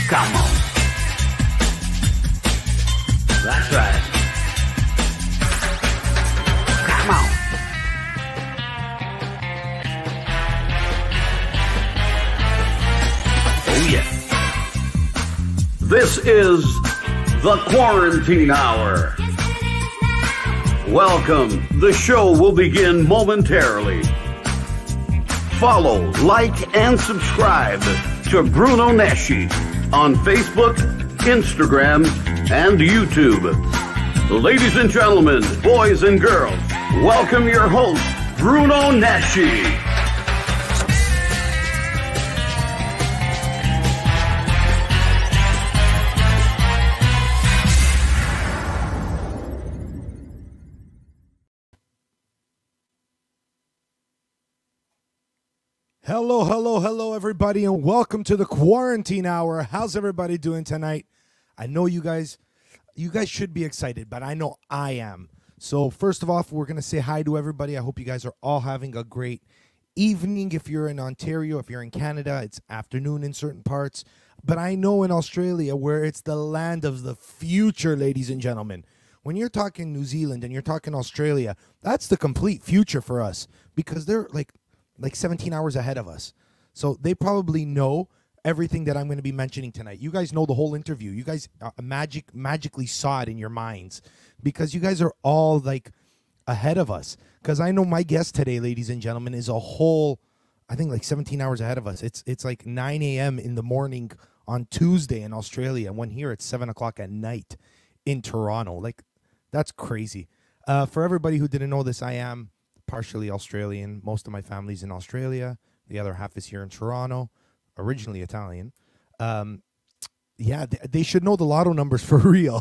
Come on. That's right. Come on. Oh, yeah. This is the Quarantine Hour. Welcome. The show will begin momentarily. Follow, like, and subscribe to Bruno Nesci on Facebook, Instagram, and YouTube. Ladies and gentlemen, boys and girls, welcome your host, Bruno Nesci. Hello, everybody, and welcome to the Quarantine Hour. How's everybody doing tonight? I know you guys should be excited, but I know I am. So first of all, we're going to say hi to everybody. I hope you guys are all having a great evening. If you're in Ontario, if you're in Canada, it's afternoon in certain parts. But I know in Australia, where it's the land of the future, ladies and gentlemen. When you're talking New Zealand and you're talking Australia, that's the complete future for us because they're like 17 hours ahead of us. So they probably know everything that I'm going to be mentioning tonight. You guys know the whole interview. You guys magically saw it in your minds because you guys are all like ahead of us. Because I know my guest today, ladies and gentlemen, is a whole, I think like 17 hours ahead of us. It's like 9 a.m. in the morning on Tuesday in Australia. And when here it's 7 o'clock at night in Toronto. Like, that's crazy. For everybody who didn't know this, I am partially Australian. Most of my family's in Australia. The other half is here in Toronto, originally Italian. They should know the lotto numbers for real.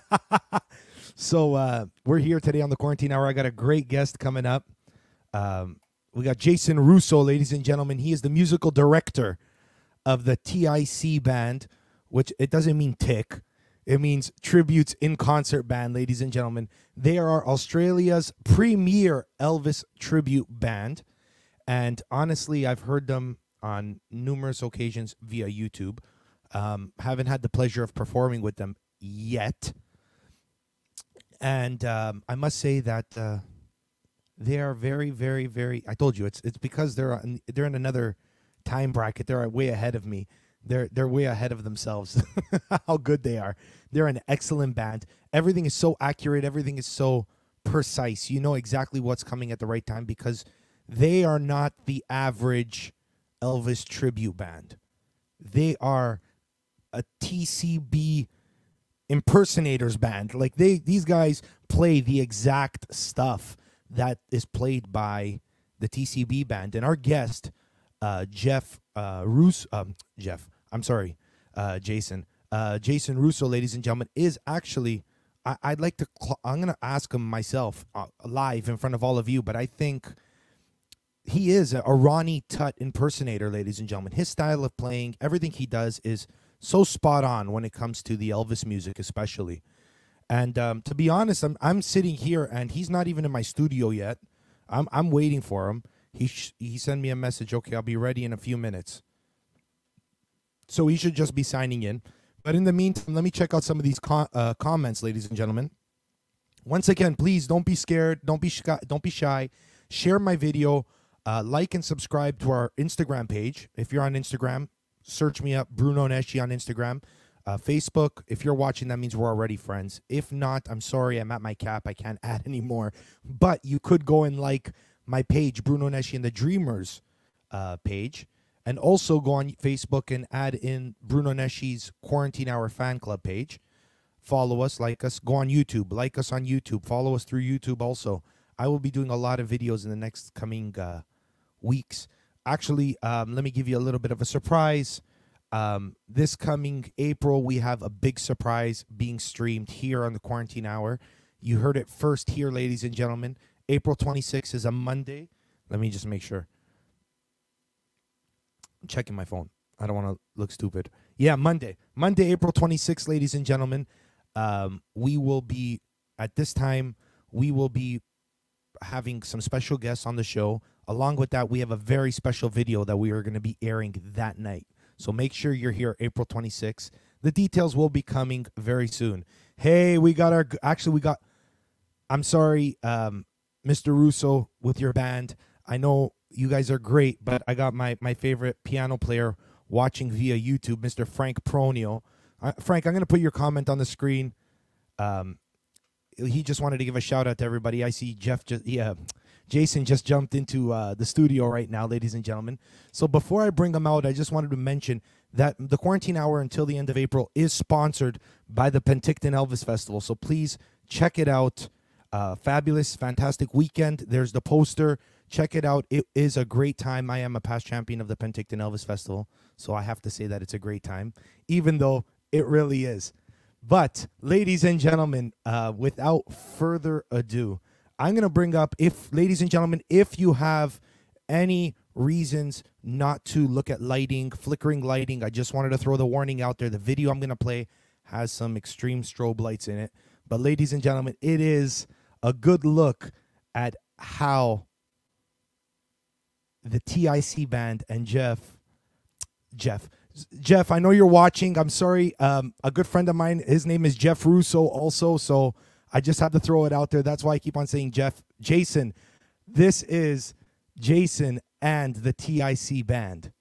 So we're here today on the Quarantine Hour. I got a great guest coming up. We got Jason Russo, ladies and gentlemen. He is the musical director of the TIC band, which it doesn't mean tick. It means Tributes in Concert Band, ladies and gentlemen. They are Australia's premier Elvis tribute band. And honestly, I've heard them on numerous occasions via YouTube. Haven't had the pleasure of performing with them yet. And I must say that they are very, very, very... I told you, it's because they're in another time bracket. They're way ahead of me. They're way ahead of themselves. How good they are. They're an excellent band. Everything is so accurate. Everything is so precise. You know exactly what's coming at the right time because they are not the average Elvis tribute band. They are a TCB impersonators band. Like these guys play the exact stuff that is played by the TCB band. And our guest, Jason Russo, ladies and gentlemen, is actually, I'm going to ask him myself live in front of all of you, but I think he is a Ronnie Tutt impersonator, ladies and gentlemen. His style of playing, everything he does is so spot on when it comes to the Elvis music especially. And to be honest, I'm sitting here and he's not even in my studio yet. I'm waiting for him. He sent me a message, okay, I'll be ready in a few minutes. So he should just be signing in. But in the meantime, let me check out some of these comments, ladies and gentlemen. Once again, please don't be scared. Don't be shy. Share my video. Like and subscribe to our Instagram page. If you're on Instagram, search me up, Bruno Nesci on Instagram. Facebook, if you're watching, that means we're already friends. If not, I'm sorry, I'm at my cap. I can't add anymore. But you could go and like my page, Bruno Nesci and the Dreamers page. And also go on Facebook and add in Bruno Nesci's Quarantine Hour fan club page. Follow us, like us. Go on YouTube. Like us on YouTube. Follow us through YouTube also. I will be doing a lot of videos in the next coming weeks. Actually, let me give you a little bit of a surprise. This coming April, we have a big surprise being streamed here on the Quarantine Hour. You heard it first here, ladies and gentlemen. April 26th is a Monday. Let me just make sure. I'm checking my phone. I don't want to look stupid. Yeah, Monday. Monday, April 26th, ladies and gentlemen. We will be, at this time, we will be having some special guests on the show. Along with that, we have a very special video that we are going to be airing that night. So make sure you're here April 26th. The details will be coming very soon. Hey, we got our, actually we got, I'm sorry, Mr. Russo with your band. I know you guys are great, but I got my favorite piano player watching via YouTube, Mr. Frank Pronio. Frank, I'm going to put your comment on the screen. He just wanted to give a shout out to everybody. I see Jason just jumped into the studio right now, ladies and gentlemen. So before I bring him out, I just wanted to mention that the Quarantine Hour until the end of April is sponsored by the Penticton Elvis Festival. So please check it out. Fabulous, fantastic weekend. There's the poster. Check it out. It is a great time. I am a past champion of the Penticton Elvis Festival, so I have to say that it's a great time, even though it really is. But, ladies and gentlemen, without further ado, I'm going to bring up, ladies and gentlemen, if you have any reasons not to look at lighting, flickering lighting, I just wanted to throw the warning out there. The video I'm going to play has some extreme strobe lights in it. But, ladies and gentlemen, it is a good look at how the TIC band and Jeff, I know you're watching. I'm sorry. A good friend of mine, his name is Jeff Russo also, so I just have to throw it out there. That's why I keep on saying Jason. This is Jason and the TIC band.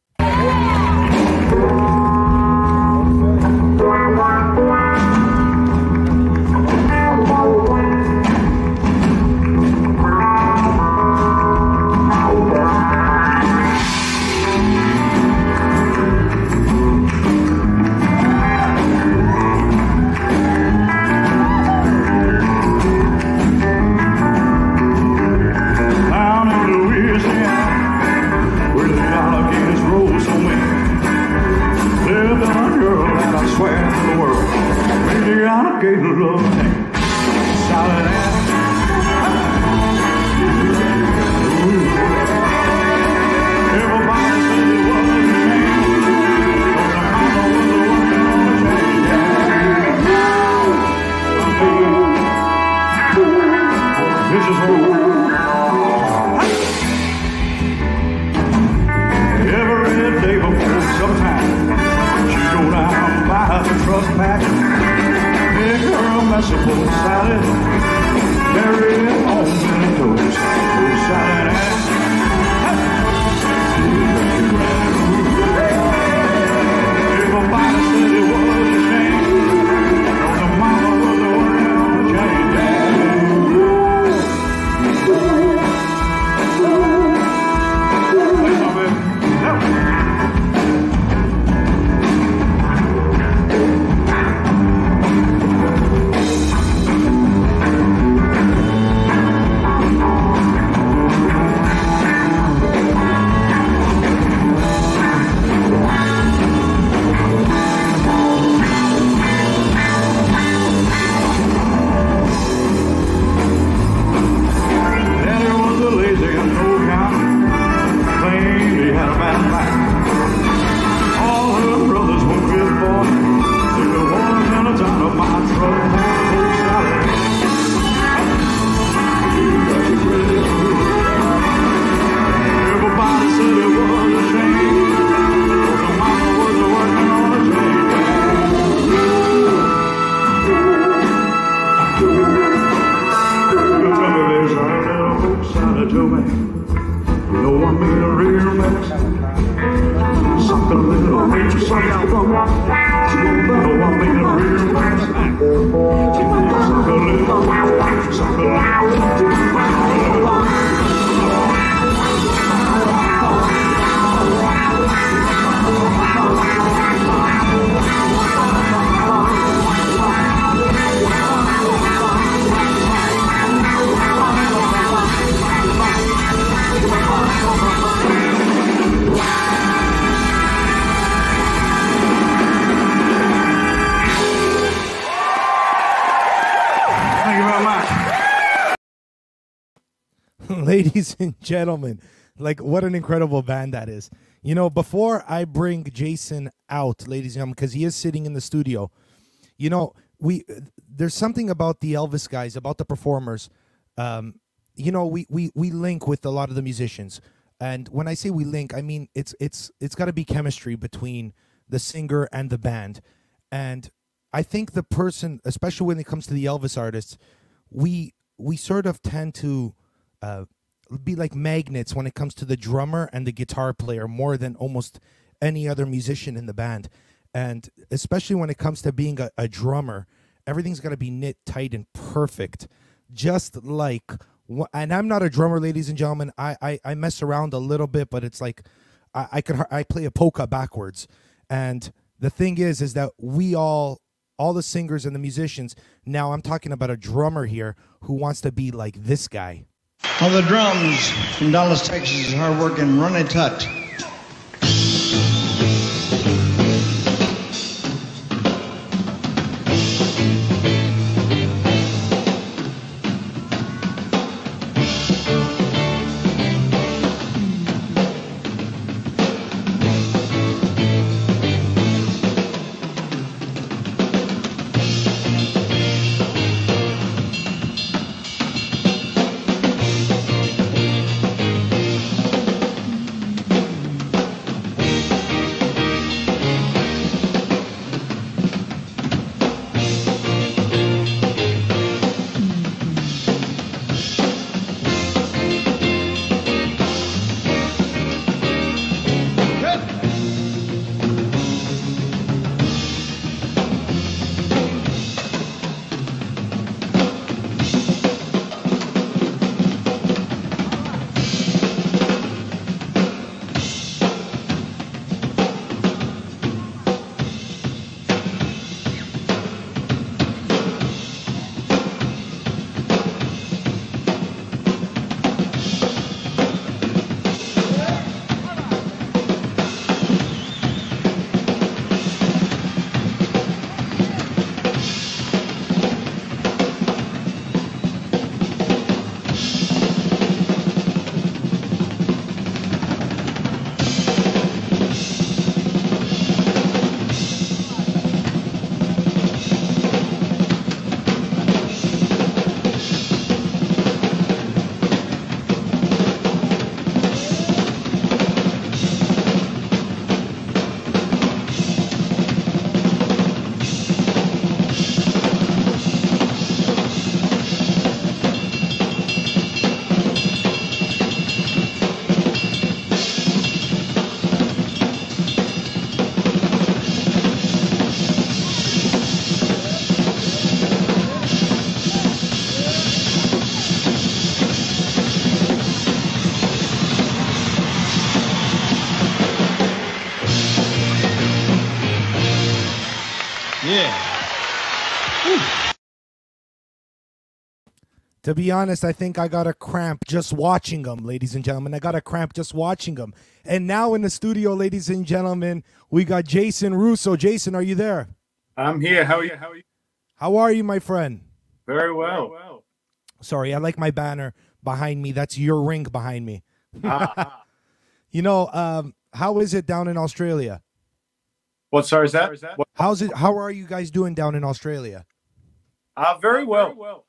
Ladies and gentlemen, like, what an incredible band that is. You know, before I bring Jason out, ladies and gentlemen, because he is sitting in the studio, you know, there's something about the Elvis guys, about the performers. You know, we link with a lot of the musicians. And when I say we link, I mean it's got to be chemistry between the singer and the band. And I think the person, especially when it comes to the Elvis artists, we sort of tend to be like magnets when it comes to the drummer and the guitar player more than almost any other musician in the band. And especially when it comes to being a drummer, everything's got to be knit tight and perfect. Just like, and I'm not a drummer, ladies and gentlemen. I mess around a little bit, but it's like I play a polka backwards. And the thing is that we all the singers and the musicians, now I'm talking about a drummer here who wants to be like this guy. On the drums from Dallas, Texas, is hard-working Ronnie Tutt. To be honest, I think I got a cramp just watching them, ladies and gentlemen. I got a cramp just watching them. And now in the studio, ladies and gentlemen, we got Jason Russo. Jason, are you there? I'm here. How are you? How are you, my friend? Very well. Sorry, I like my banner behind me. That's your ring behind me. You know, how is it down in Australia? What? Sorry, is that? How's it? How are you guys doing down in Australia? Very well.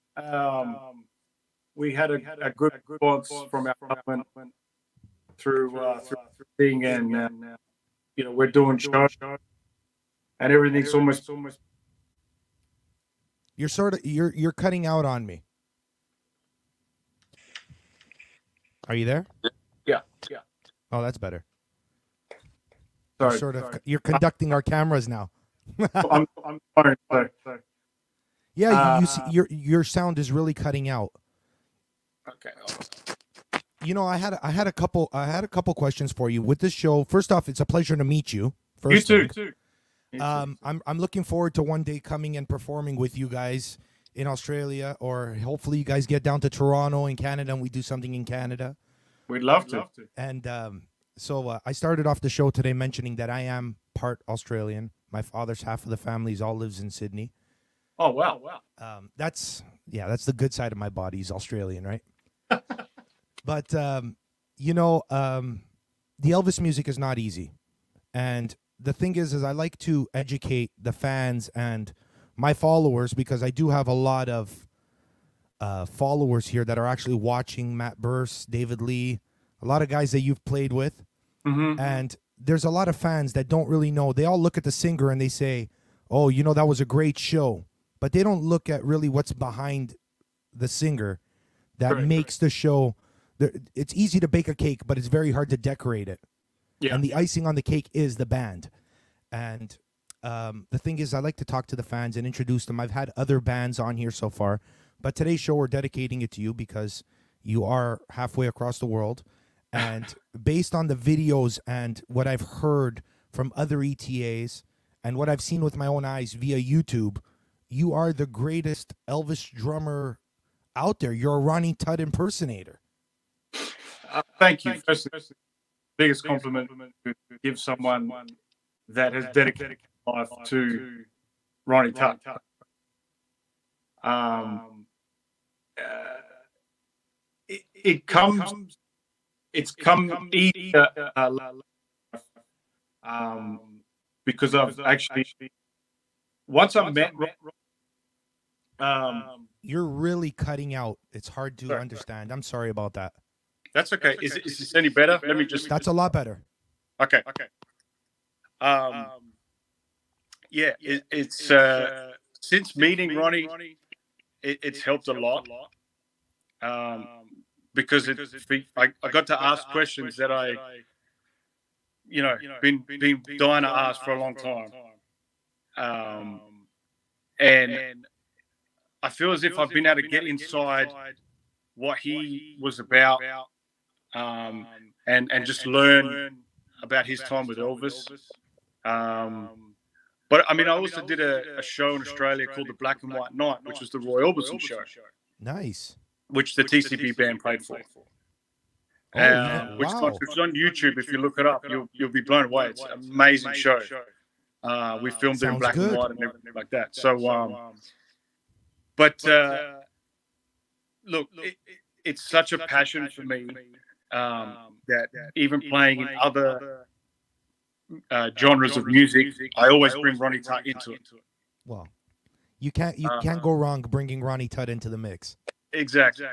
We had a good response from our government through being and we're doing shows and everything's almost. You're cutting out on me. Are you there? Yeah. Oh, that's better. Sorry. You're conducting our cameras now. I'm sorry. Yeah, you see, your sound is really cutting out. Okay. You know, I had a couple questions for you with this show. First off, it's a pleasure to meet you. First You too. I'm looking forward to one day coming and performing with you guys in Australia, or hopefully you guys get down to Toronto in Canada and we do something in Canada. We'd love to. And so I started off the show today mentioning that I am part Australian. My father's half of the family all lives in Sydney. Oh, wow. That's the good side of my body is Australian, right? But, the Elvis music is not easy. And the thing is I like to educate the fans and my followers, because I do have a lot of followers here that are actually watching Matt Burse, David Lee, a lot of guys that you've played with. Mm-hmm. And there's a lot of fans that don't really know. They all look at the singer and they say, "Oh, you know, that was a great show," but they don't look at really what's behind the singer that makes the show. It's easy to bake a cake, but it's very hard to decorate it. Yeah. And the icing on the cake is the band. And the thing is, I like to talk to the fans and introduce them. I've had other bands on here so far, but today's show, we're dedicating it to you because you are halfway across the world. And based on the videos and what I've heard from other ETAs and what I've seen with my own eyes via YouTube, you are the greatest Elvis drummer out there. You're a Ronnie Tutt impersonator. Thank you. First, biggest compliment to give someone that has dedicated life to Ronnie Tutt. It's come easier because I've actually once I met you're really cutting out. It's hard to understand. I'm sorry about that. That's okay. Is this any better? Let me just. That's a lot better. Okay. Yeah, it's since meeting Ronnie, it's helped a lot. Because I got to ask questions that I, been dying to ask for a long time. And I feel as if I've been able to get inside what he was about, and just learn about his time with Elvis. But I mean, I also did a show in Australia called The Black and White Night, which was the Roy Orbison show. Nice. Which the TCB band played for. Wow. Which it's on YouTube. If you look it up, you'll be blown away. It's an amazing show. We filmed it in black and white and everything like that. So, look, it's such a passion for me that even playing in other genres of music, I always bring Ronnie Tutt into it. Well, you can't go wrong bringing Ronnie Tutt into the mix. Exactly.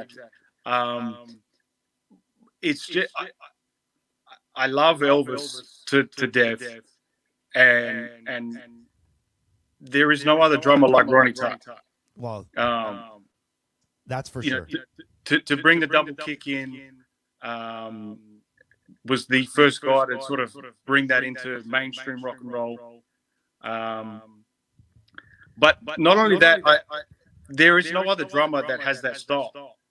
It's just I love Elvis to death, and there is no other drummer like Ronnie Tutt. Well, that's for sure. To bring the double kick in was the first guy to sort of bring that into mainstream rock and roll. But not only that, there is no other drummer that has that style.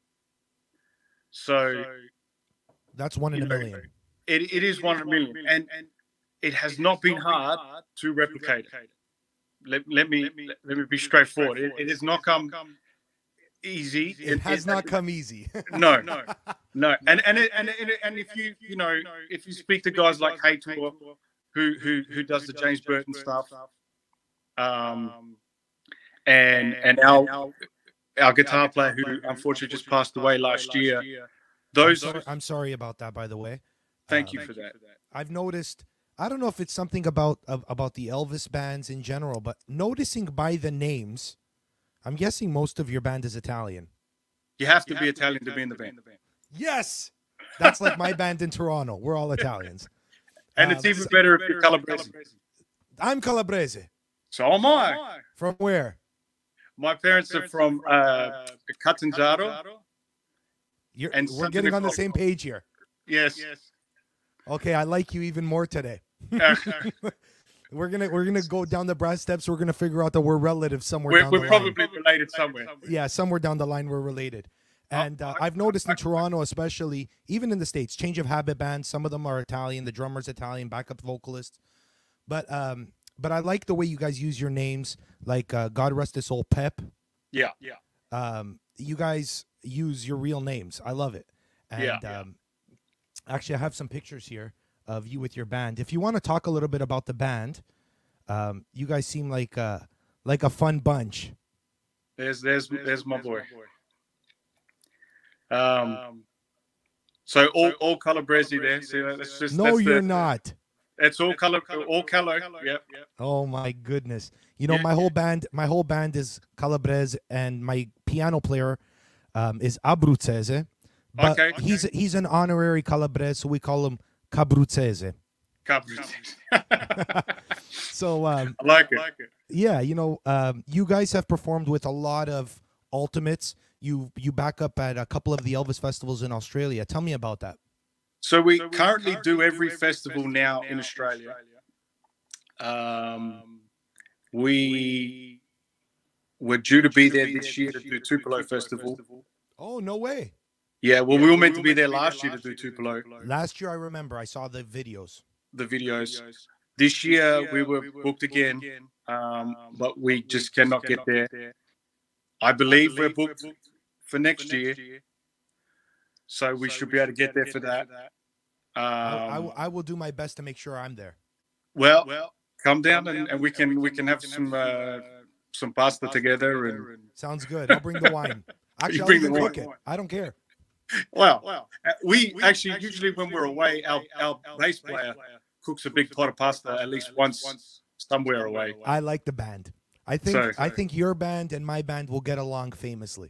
So that's one in a million. It is 1 in a million, and it has not been hard to replicate it. Let me be straightforward. It has not come easy. It has not come easy. No. And if if you speak to guys like Haytor, who does the James Burton stuff, and our guitar player who unfortunately just passed away last year. I'm sorry about that, by the way. Thank you for that. I've noticed. I don't know if it's something about the Elvis bands in general, but noticing by the names, I'm guessing most of your band is Italian. You have to be Italian to be in the band. Yes, that's like my band in Toronto. We're all Italians. And it's even better if you're Calabrese. I'm Calabrese. So am I. From where? My parents are from Catanzaro. We're getting on the same page here. Yes. Okay, I like you even more today. We're gonna go down the brass steps. We're gonna figure out that we're relatives somewhere. We're probably related somewhere. Yeah, somewhere down the line we're related. And I've noticed in Toronto, especially, even in the States, Change of Habit bands. Some of them are Italian. The drummer's Italian, backup vocalist. But I like the way you guys use your names, like God rest his soul, Pep. Yeah. You guys use your real names. I love it. And actually, I have some pictures here of you with your band. If you want to talk a little bit about the band, you guys seem like a fun bunch. There's my boy. So all Calabrese there. See, you're not. It's all color. Yep. Oh my goodness! My whole band is Calabrese, and my piano player is Abruzzese. But he's an honorary Calabrese, so we call him Cabruzzese. Carpenters. So I like it. yeah, you guys have performed with a lot of Ultimates. You back up at a couple of the Elvis festivals in Australia. Tell me about that. So we currently do every festival now in Australia. We were due to be there this year to do Tupelo Festival. Oh, no way. Yeah, well, we were meant to be there last year to do Tupelo. Last year, I remember, I saw the videos. This year, we were booked again, but we just cannot get there. I believe we're booked for next year, so we should be able to get there for that. I will do my best to make sure I'm there. Well, come down and we can have some pasta together. And sounds good. I'll bring the wine. Actually, I'll even cook it. I don't care. Well, we actually usually when we're away, our bass player cooks a big pot of pasta at least once somewhere away. I like the band. I think your band and my band will get along famously.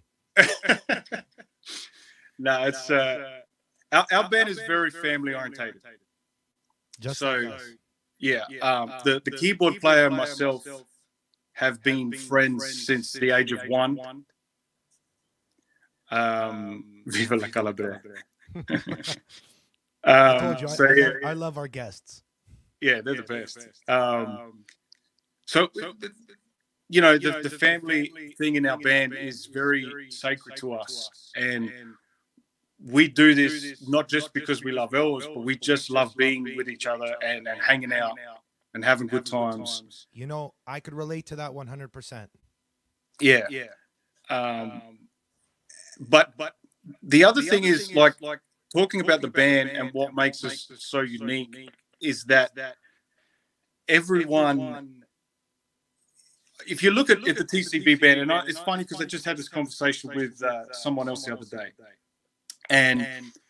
No, it's our band is very family orientated. Just so, like us. Yeah. The keyboard player and myself have been friends since the age of 1. Viva la Calabria. I told you, I love our guests. Yeah, they're the best. So, the family thing in our band is very sacred to us. And we do this not just because we love Elvis, but we just love being with each other and hanging out and having good times. I could relate to that 100%. Yeah. But the other thing is, like talking about the band and what makes us so unique is that everyone, if you look at the TCB band, and it's funny because I just had this conversation with someone else the other day. And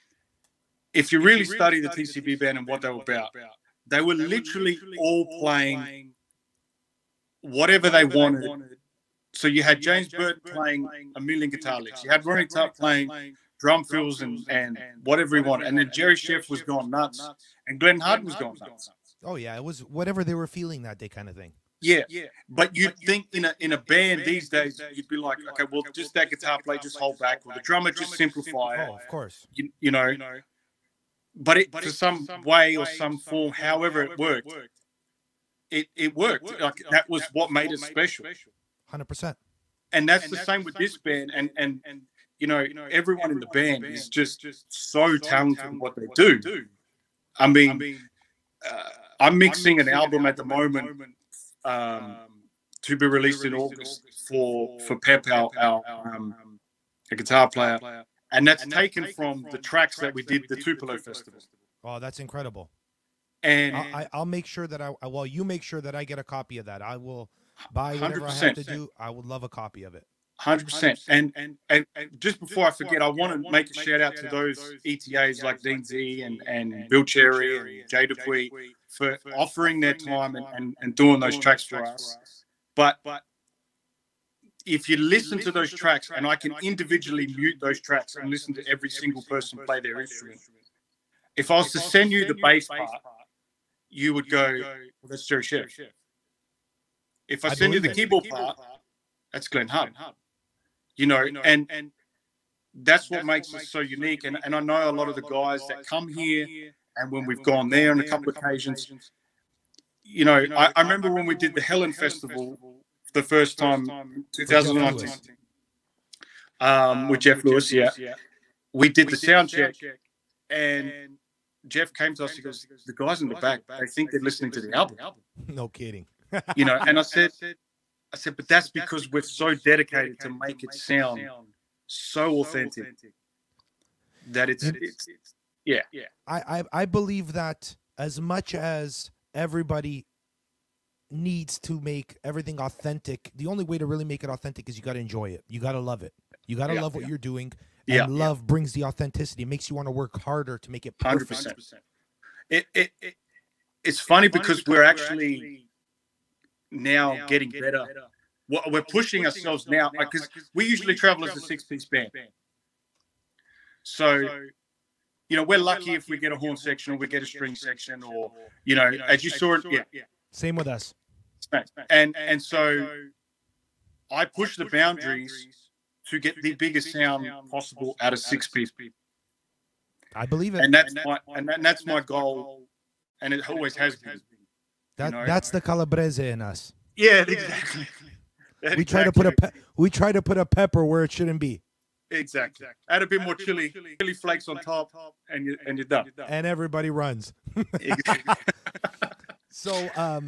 if you really study the TCB band and what they were about, they were literally all playing whatever they wanted. So you had James Burton playing a million guitar licks. You had Ronnie Tutt playing drum fills and whatever he wanted. And then Jerry Sheff was going nuts. And Glenn Hudson was going nuts. Oh, yeah. It was whatever they were feeling that day kind of thing. Yeah. But you'd think in a band these days, you'd be like, okay, well, just that guitar player, just hold back. Or the drummer, just simplify it. Oh, of course. You know. But for some way or some form, however it worked, it worked. Like that was what made it special. 100%. And that's the same with this band. And everyone in the band is just so talented in what they do. I mean, I'm mixing an album at the moment to be released in August for Pep, our guitar player. And that's taken from the tracks that we did the Tupelo Festival. Oh, that's incredible. And I'll make sure that you make sure that I get a copy of that. I will buy whatever 100%. I have to do. I would love a copy of it. 100%. And just before I forget, I want to make a shout out to those ETAs like Dean Z and Bill Cherry and Jay Dupuy for offering their time and doing those tracks for us. But if you listen to those tracks, and I can individually mute those tracks and listen to every single person play their instrument, if I was to send you the bass part, you would go, well, that's Jerry Sheff. If I send you the keyboard part, that's Glenn Hudson. And that's what makes us so unique. And I know a lot of the guys that come here, and when we've gone there on a couple of occasions, I remember when we did the Helen Festival the first time, 2019, with Jeff Lewis, we did the sound check, and Jeff came to us, he goes, the guys in the back, they think they're listening to the album. No kidding. And I said, but that's because we're so dedicated to make it sound so authentic that it's yeah. I believe that as much as everybody needs to make everything authentic, the only way to really make it authentic is you got to enjoy it. You got to love it. You got to love what you're doing. And love brings the authenticity. It makes you want to work harder to make it perfect. 100%. It's funny because we're actually now getting better. We're pushing ourselves now because we usually travel as a 6-piece band. So, we're lucky if we get a horn section or we get a string section, or as you saw it. Yeah. Same with us. And so I push the boundaries to get the biggest sound possible out of 6 people. I believe it. And that's my goal, and it always has been. That's the Calabrese in us. Yeah, exactly. We try to put a pepper where it shouldn't be. Exactly. Add a bit more chili flakes on top, and you're done. And everybody runs. So,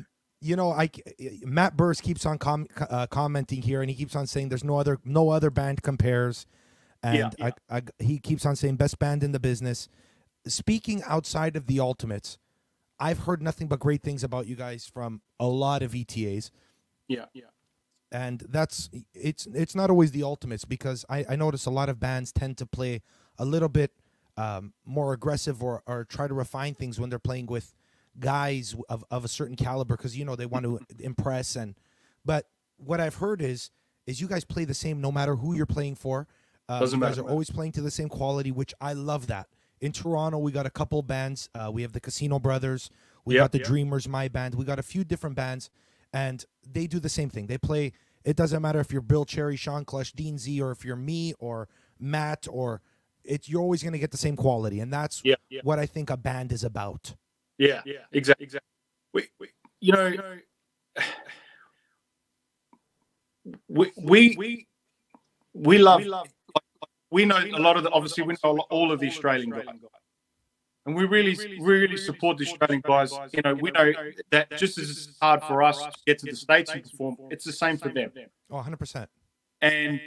Matt Burrs keeps on commenting here, and he keeps on saying there's no other band compares, and he keeps on saying best band in the business. Speaking outside of the Ultimates, I've heard nothing but great things about you guys from a lot of ETAs. Yeah. And it's not always the Ultimates, because I notice a lot of bands tend to play a little bit more aggressive or try to refine things when they're playing with guys of a certain caliber, because they want to impress. But what I've heard is you guys play the same no matter who you're playing for. You guys are always playing to the same quality, which I love that. In Toronto, we got a couple bands. We have the Casino Brothers. We got the Dreamers, my band. We got a few different bands, and they do the same thing. They play. It doesn't matter if you're Bill Cherry, Sean Clush, Dean Z, or if you're me or Matt, you're always going to get the same quality, and that's what I think a band is about. Yeah, exactly. We love. We know a lot of obviously we know all of the Australian guys, and we really support the Australian guys. We know that just as it's hard for us to get to the States and perform, it's the same for them. Oh, 100%. And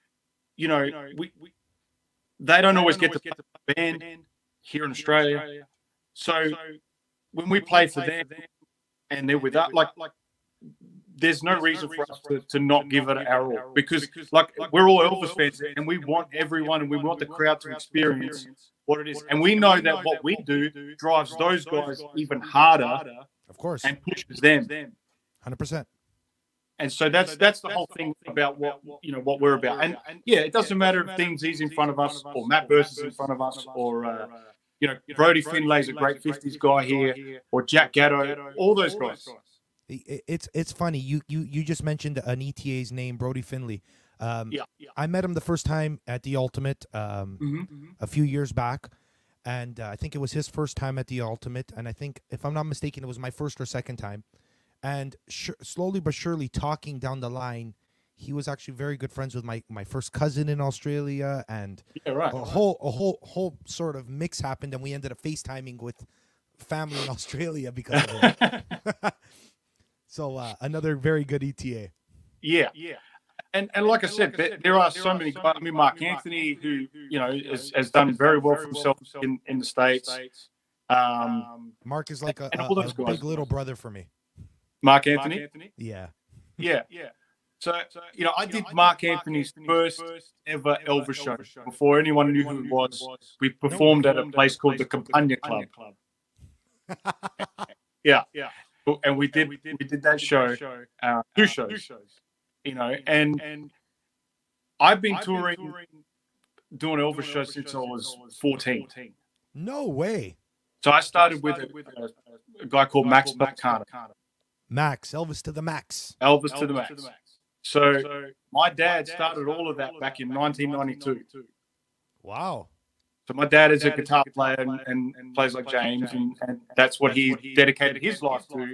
they don't always get to play the band here in Australia. So when we play for them and they're with us, there's no reason for us to not give it our all, because we're all Elvis fans and we want everyone and we want the crowd to experience what it is. And we know that what we do drives those guys even harder, of course, and pushes them 100%. And so that's the whole thing about what we're about. And it doesn't matter if Dean Z's in front of us or Matt Burrs is in front of us or Brody Finlay's a great 50s guy here, or Jack Gatto, all those guys. It's funny. You just mentioned an ETA's name, Brody Finlay. I met him the first time at the Ultimate a few years back, and I think it was his first time at the Ultimate, and I think, if I'm not mistaken, it was my first or second time. And slowly but surely, talking down the line, he was actually very good friends with my first cousin in Australia, and a whole sort of mix happened, and we ended up FaceTiming with family in Australia because of it. So another very good ETA. Yeah. And like I said, there are so many. I mean, Mark Anthony, who has done very well for himself in the States. Mark is like a big little brother for me. Mark Anthony. Yeah. So I did Mark Anthony's first ever Elvis show before anyone knew who he was. We performed at a place called the Campania Club. Yeah. And we did that show, 2 shows, and I've been touring, doing Elvis shows since I was 14. No way. So I started with a guy called Max Belcana. Max, Elvis to the max. Elvis to the max. So my dad started all of that back in 1992. Wow. So my dad is a guitar player and plays like James, and that's what he dedicated his life to.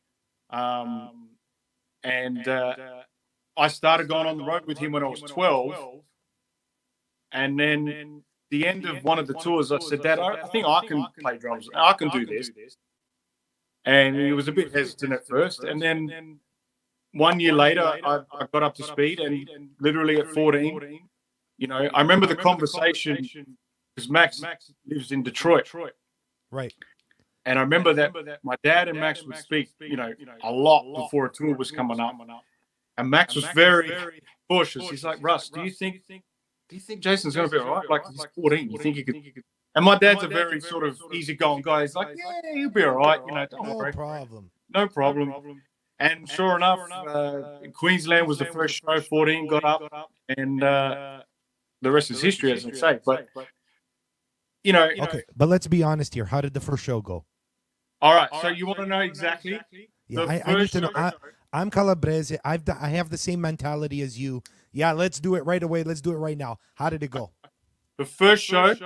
I started going on the road with him when I was 12. And then the end of one of the tours, I said, Dad, I think I can play drums. I can do this. And he was a bit hesitant at first. And then 1 year later, I got up to speed, and literally at 14, I remember the conversation, because Max lives in Detroit. Right. And I remember that my dad and Max would speak, a lot before a tour was coming up. And Max was very cautious. He's like, Russ, do you think Jason's going to be all right? Like, he's 14. You think he could? And my dad's a very sort of easygoing guy. He's like, yeah, he'll be all right. Don't worry. No problem. And sure enough, Queensland was the first show. 14 got up, and the rest is history, as I say. But Okay, but let's be honest here. How did the first show go? All right. So you want to know exactly? Yeah, The I need to know. first I'm Calabrese. I have the same mentality as you. Yeah, let's do it right away. Let's do it right now. How did it go? The first show,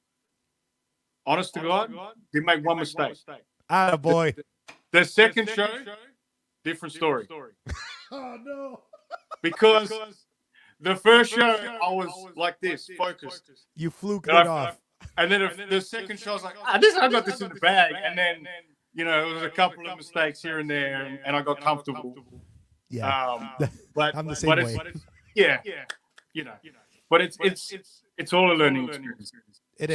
honest to God, didn't make one mistake. Boy. The second show, different story. Oh no. Because the first show, I was like this, focused. You fluked And it off. And then the second show, I was like, I got this in the bag. And then, it was a couple of mistakes here and there, and I got comfortable. Yeah. But I'm the same way. Yeah. But it's all a learning experience. It is.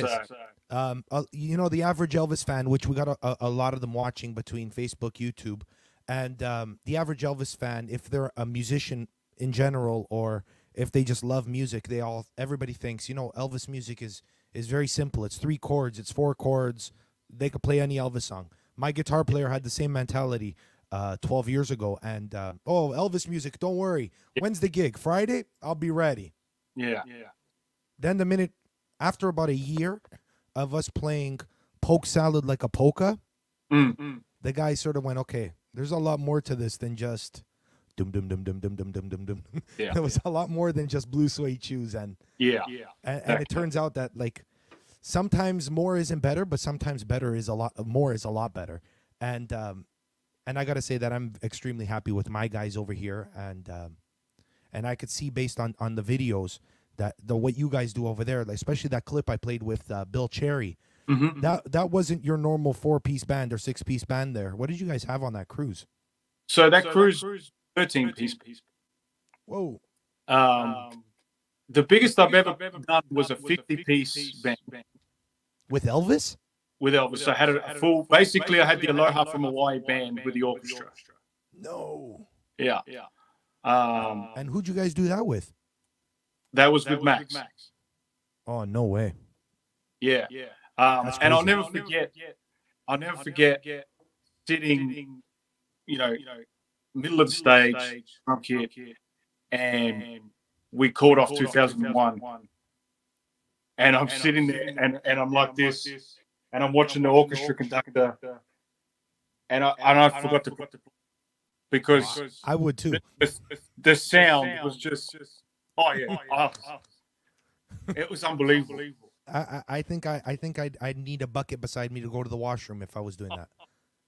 The average Elvis fan, which we got a lot of them watching between Facebook, YouTube, and the average Elvis fan, if they're a musician in general or if they just love music, everybody thinks, Elvis music is very simple. It's 3 chords, it's 4 chords. They could play any Elvis song. My guitar player had the same mentality 12 years ago, and Elvis music, don't worry. When's the gig? Friday? I'll be ready. Yeah. Then after about a year of us playing Poke Salad Like a Polka, the guy sort of went, okay, there's a lot more to this than just dum dum dum dum dum dum dum dum dum. There was a lot more than just blue suede shoes, and it turns out that sometimes more isn't better, but sometimes more is a lot better. And I got to say that I'm extremely happy with my guys over here, and I could see based on the videos that what you guys do over there, especially that clip I played with Bill Cherry, that wasn't your normal 4-piece band or 6-piece band there. What did you guys have on that cruise? So that cruise, 13-piece. Whoa. The biggest I've ever done was a 50-piece band. With Elvis? With Elvis. So I had a full, basically I had the Aloha from Hawaii band with the orchestra. No. Yeah. And who'd you guys do that with? That was with Max. Oh, no way. Yeah. And I'll never forget sitting, middle of the stage, drum kit, and we called off 2001. And I'm sitting there and I'm like this, and I'm watching the orchestra conductor, and I forgot to put because I would too. The sound was just it was unbelievable. I think I'd need a bucket beside me to go to the washroom if I was doing that.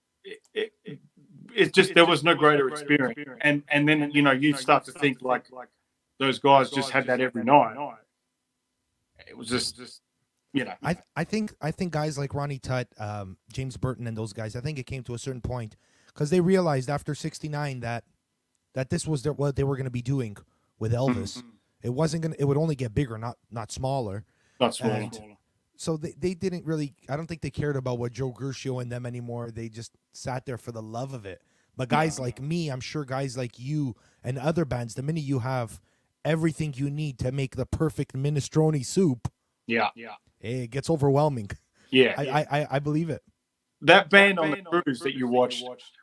It's just there was no greater experience, and then you start to think like those guys just had that every night. It was just I think guys like Ronnie Tutt, James Burton, and those guys, I think it came to a certain point because they realized after '69 that this was what they were going to be doing with Elvis. It wasn't gonna. It would only get bigger, not smaller. Not smaller. And so they didn't really. I don't think they cared about what Joe Gershio and them anymore. They just sat there for the love of it. But guys like me, I'm sure guys like you and other bands, the minute you have everything you need to make the perfect minestrone soup, it gets overwhelming. Yeah, I believe it. That band on the cruise that you watched.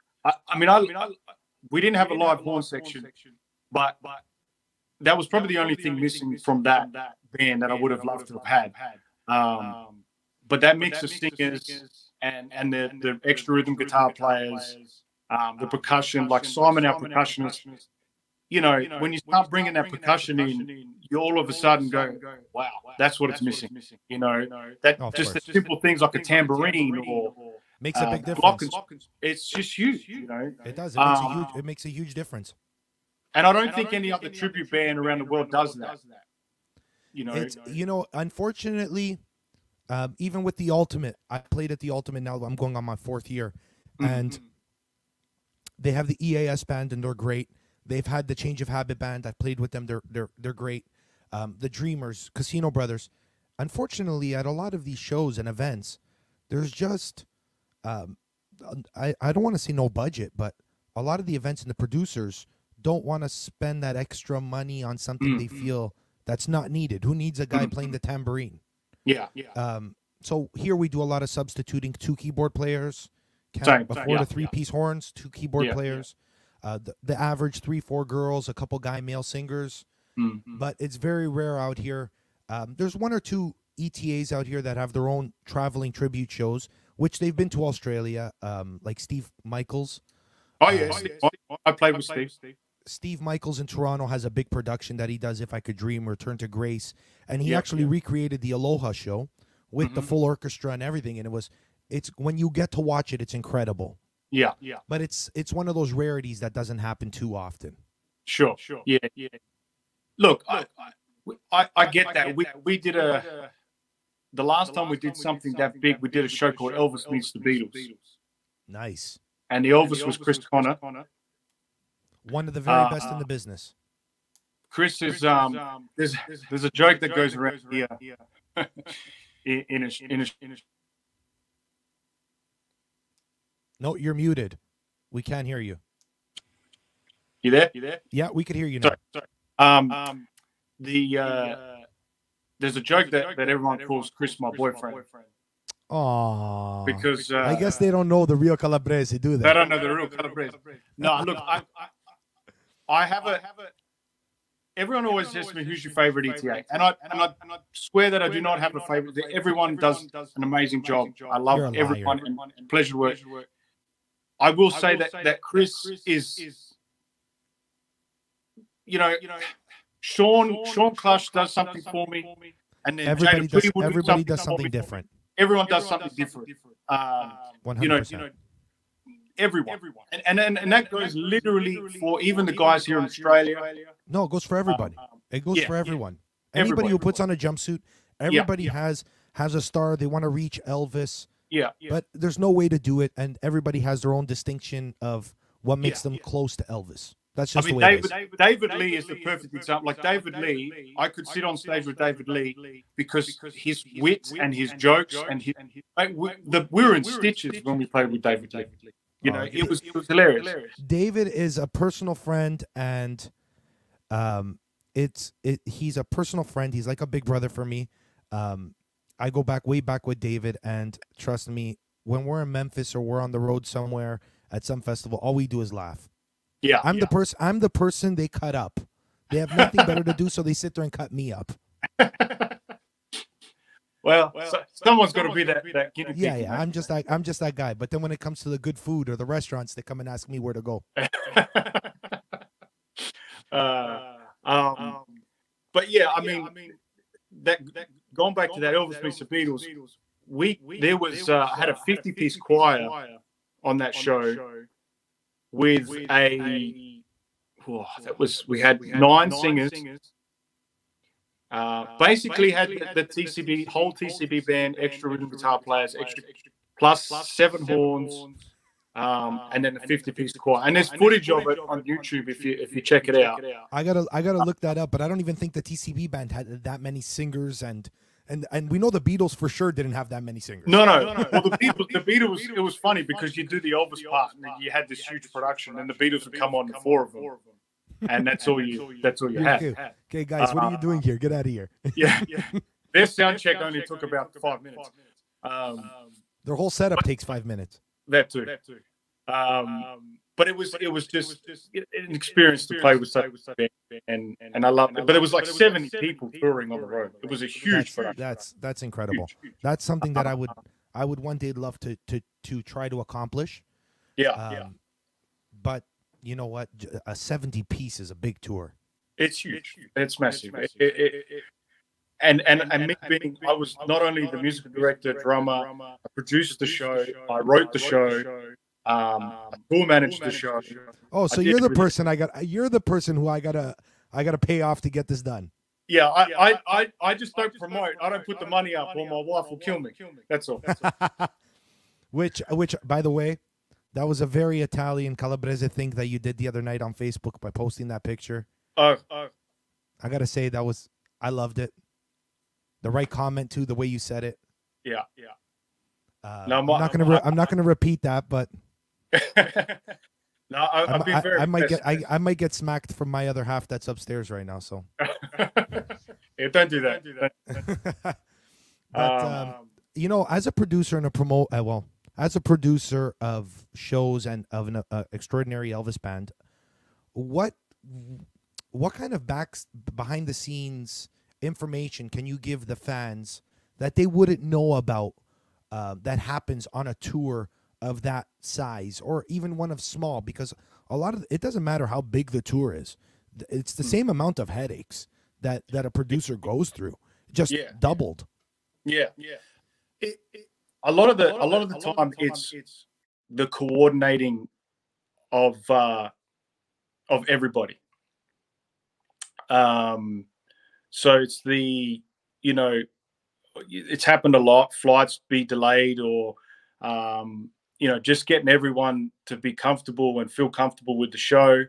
We didn't have a live horn section, but that was probably the only thing missing from that band that I would have loved to have had. But that mix of singers and the extra rhythm guitar players, the percussion, like Simon, our percussionist, when you start bringing that percussion in, you all of a sudden go, wow, that's what it's missing. Just the simple things like a tambourine or makes a big difference. It's just huge, It does. It makes a huge difference. And I don't think any other tribute band around the world does that. Unfortunately, even with the Ultimate, I played at the Ultimate now. I'm going on my 4th year, and they have the EAS band, and they're great. They've had the Change of Habit band. I played with them. They're great. The Dreamers, Casino Brothers. Unfortunately, at a lot of these shows and events, there's just I don't want to say no budget, but a lot of the events and the producers don't want to spend that extra money on something they feel that's not needed. Who needs a guy playing the tambourine? Yeah. So here we do a lot of substituting 2 keyboard players, the 3-piece horns, 2 keyboard players, the average 3-4 girls, a couple guy male singers. But it's very rare out here. There's 1 or 2 ETAs out here that have their own traveling tribute shows, which they've been to Australia, like Steve Michaels. Oh, yeah. I played with Steve. Steve Michaels in Toronto has a big production that he does, If I Could Dream, Return to Grace. And he actually recreated the Aloha show with the full orchestra and everything. And it's when you get to watch it, it's incredible. Yeah. But it's one of those rarities that doesn't happen too often. Sure. Yeah. Look, I get that. We did the last time we did something that big, we did a show called Elvis Meets the Beatles. Nice. And the Elvis was Chris Connor. One of the very best in the business. Chris is there's a joke that goes around here in a No, you're muted. We can't hear you. You there? Yeah, we could hear you now. Sorry. There's a joke that everyone calls Chris my boyfriend. Aww. Because I guess they don't know the real Calabrese, do they? They don't know the real Calabrese. No, look, I have a. Everyone always asks me who's your favorite ETA, and I swear that I do not have a favorite. Everyone does an amazing job. I love everyone and pleasure to work. I will say that Chris is, Sean Clush does something for me, and then everybody does something different. Everyone does something different. 100%. Everyone. And that goes literally for even the guys here in Australia. No, it goes for everybody. It goes for everyone. Anybody who puts on a jumpsuit, everybody has a star. They want to reach Elvis. Yeah. But there's no way to do it, and everybody has their own distinction of what makes them close to Elvis. That's just the way it is. David Lee is the perfect example. Like David Lee, I could sit on stage with David Lee because his wit and his jokes and we were in stitches when we played with David Lee. It was hilarious. David is a personal friend, and he's a personal friend. He's like a big brother for me. I go way back with David, and trust me, when we're in Memphis or we're on the road somewhere at some festival, all we do is laugh. Yeah, I'm the person they cut up. They have nothing better to do, so they sit there and cut me up. Well, someone's got to be that guinea pig. Yeah. I'm just that guy. But then when it comes to the good food or the restaurants, they come and ask me where to go. But yeah, I mean, that going back to that Elvis Meets the Beatles, there was I had a 50-piece choir on that show with we had 9 singers. Basically had the whole TCB band, extra rhythm guitar players, plus 7 horns, and then a 50-piece choir. And there's footage of it on YouTube if you check it out. I gotta look that up, but I don't even think the TCB band had that many singers, and we know the Beatles for sure didn't have that many singers. No. Well, the Beatles. It was funny because you do the Elvis part, and you had this huge production, and the Beatles would come on, the 4 of them. And that's all you had. Okay, guys, what are you doing here? Get out of here. Yeah. Their sound check only took about 5 minutes. Their whole setup takes 5 minutes. That too. But it was just an experience to play with such a band, and I loved it. But it was like 70 people touring on the road. It was a huge production. That's incredible. That's something that I would one day love to try to accomplish. Yeah. But you know what? A 70-piece is a big tour. It's huge. It's massive. And me being, I was not only the music director, drummer, I produced the show, I wrote the show, who managed the show. Oh, so you're the person you're the person who I gotta pay off to get this done. Yeah, I just don't promote. I don't put the money up, or my wife will kill me. That's all. Which, by the way, that was a very Italian Calabrese thing that you did the other night on Facebook by posting that picture. I gotta say I loved it. The right comment too, the way you said it. Yeah. I'm not gonna repeat that, but no, I might get smacked from my other half that's upstairs right now. So yeah, don't do that. But as a producer and as a producer of shows and of an extraordinary Elvis band, what kind of behind the scenes information can you give the fans that they wouldn't know about that happens on a tour of that size, or even one of small, because a lot of it doesn't matter how big the tour is. It's the same amount of headaches that a producer goes through, just doubled. Yeah. A lot of the time it's the coordinating of everybody. So it's the, it's happened a lot. Flights be delayed, or just getting everyone to be comfortable and feel comfortable with the show.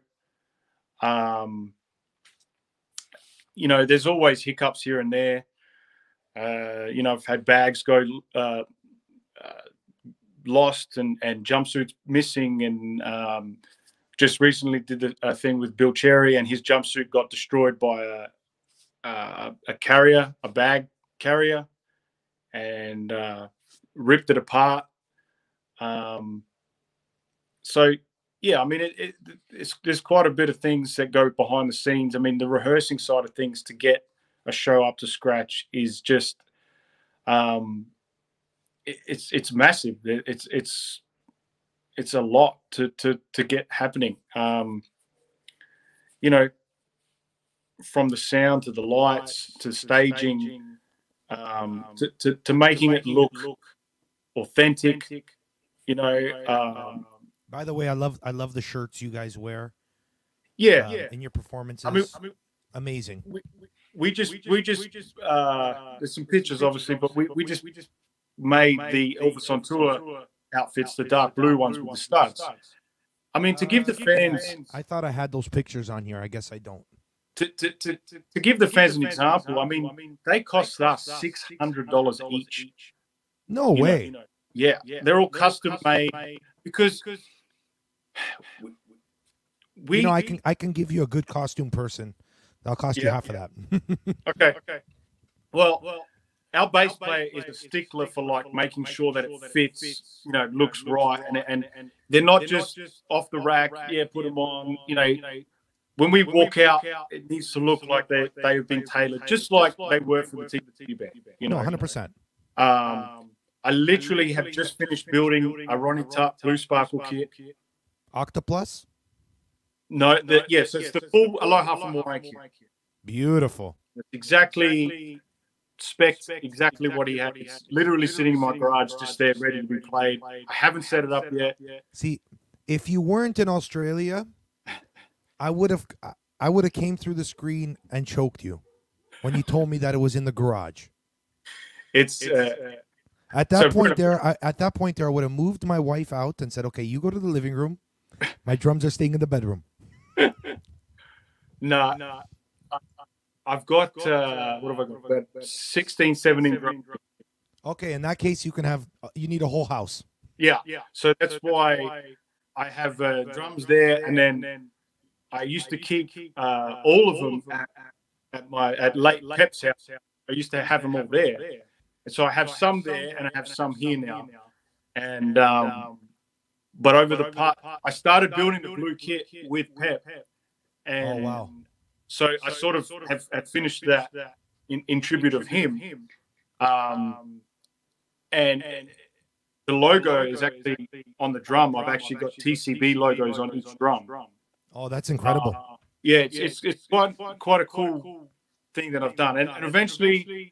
There's always hiccups here and there. I've had bags go lost and jumpsuits missing, and just recently did a thing with Bill Cherry, and his jumpsuit got destroyed by a carrier, a bag carrier, and ripped it apart. So yeah, I mean, there's quite a bit of things that go behind the scenes. I mean, the rehearsing side of things to get a show up to scratch is just, it's massive. It's a lot to get happening. From the sound to the lights to staging, to making it look authentic. By the way, I love the shirts you guys wear. In your performances. I mean, amazing. We just there's some pictures obviously, but we just made the Elvis on Tour outfits, the dark blue ones with the studs. I mean, to give the fans, I thought I had those pictures on here. I guess I don't. To give the fans an example, I mean, they cost us $600 each. No way. Yeah, they're all custom made because I can give you a good costume person. That'll cost you half of that. Okay. Well, our bass player is a stickler for like making sure that it fits, looks right, and they're not just off the rack. Yeah, put them on. When we walk out, it needs to look like they've been tailored, just like they were for the TV band. No, 100%. I literally have just finished building a Ronnie Tutt Blue Sparkle kit. Octopus? No, yes, it's the full Aloha from Moraine kit. Beautiful. It's exactly exactly what he had. It's literally sitting in my garage, just there, ready to be played. I haven't set it up yet. See, if you weren't in Australia, I would have came through the screen and choked you when you told me that it was in the garage. At that point there, I would have moved my wife out and said, "Okay, you go to the living room. My drums are staying in the bedroom." No. I've got, what have I got? 16, 17 drums. Okay, in that case, you need a whole house. Yeah. So that's why I have drums there, and then I used to keep all of them at late Pep's house. I used to have them all there. And so I have some there, and I have some here now. And but over the part, I started building the blue kit with Pep. And oh wow! So I sort of have finished that in tribute of him. And the logo is actually on the drum. I've actually got TCB logos on each drum. Oh, that's incredible. Yeah, it's quite a cool thing that I've done. And eventually,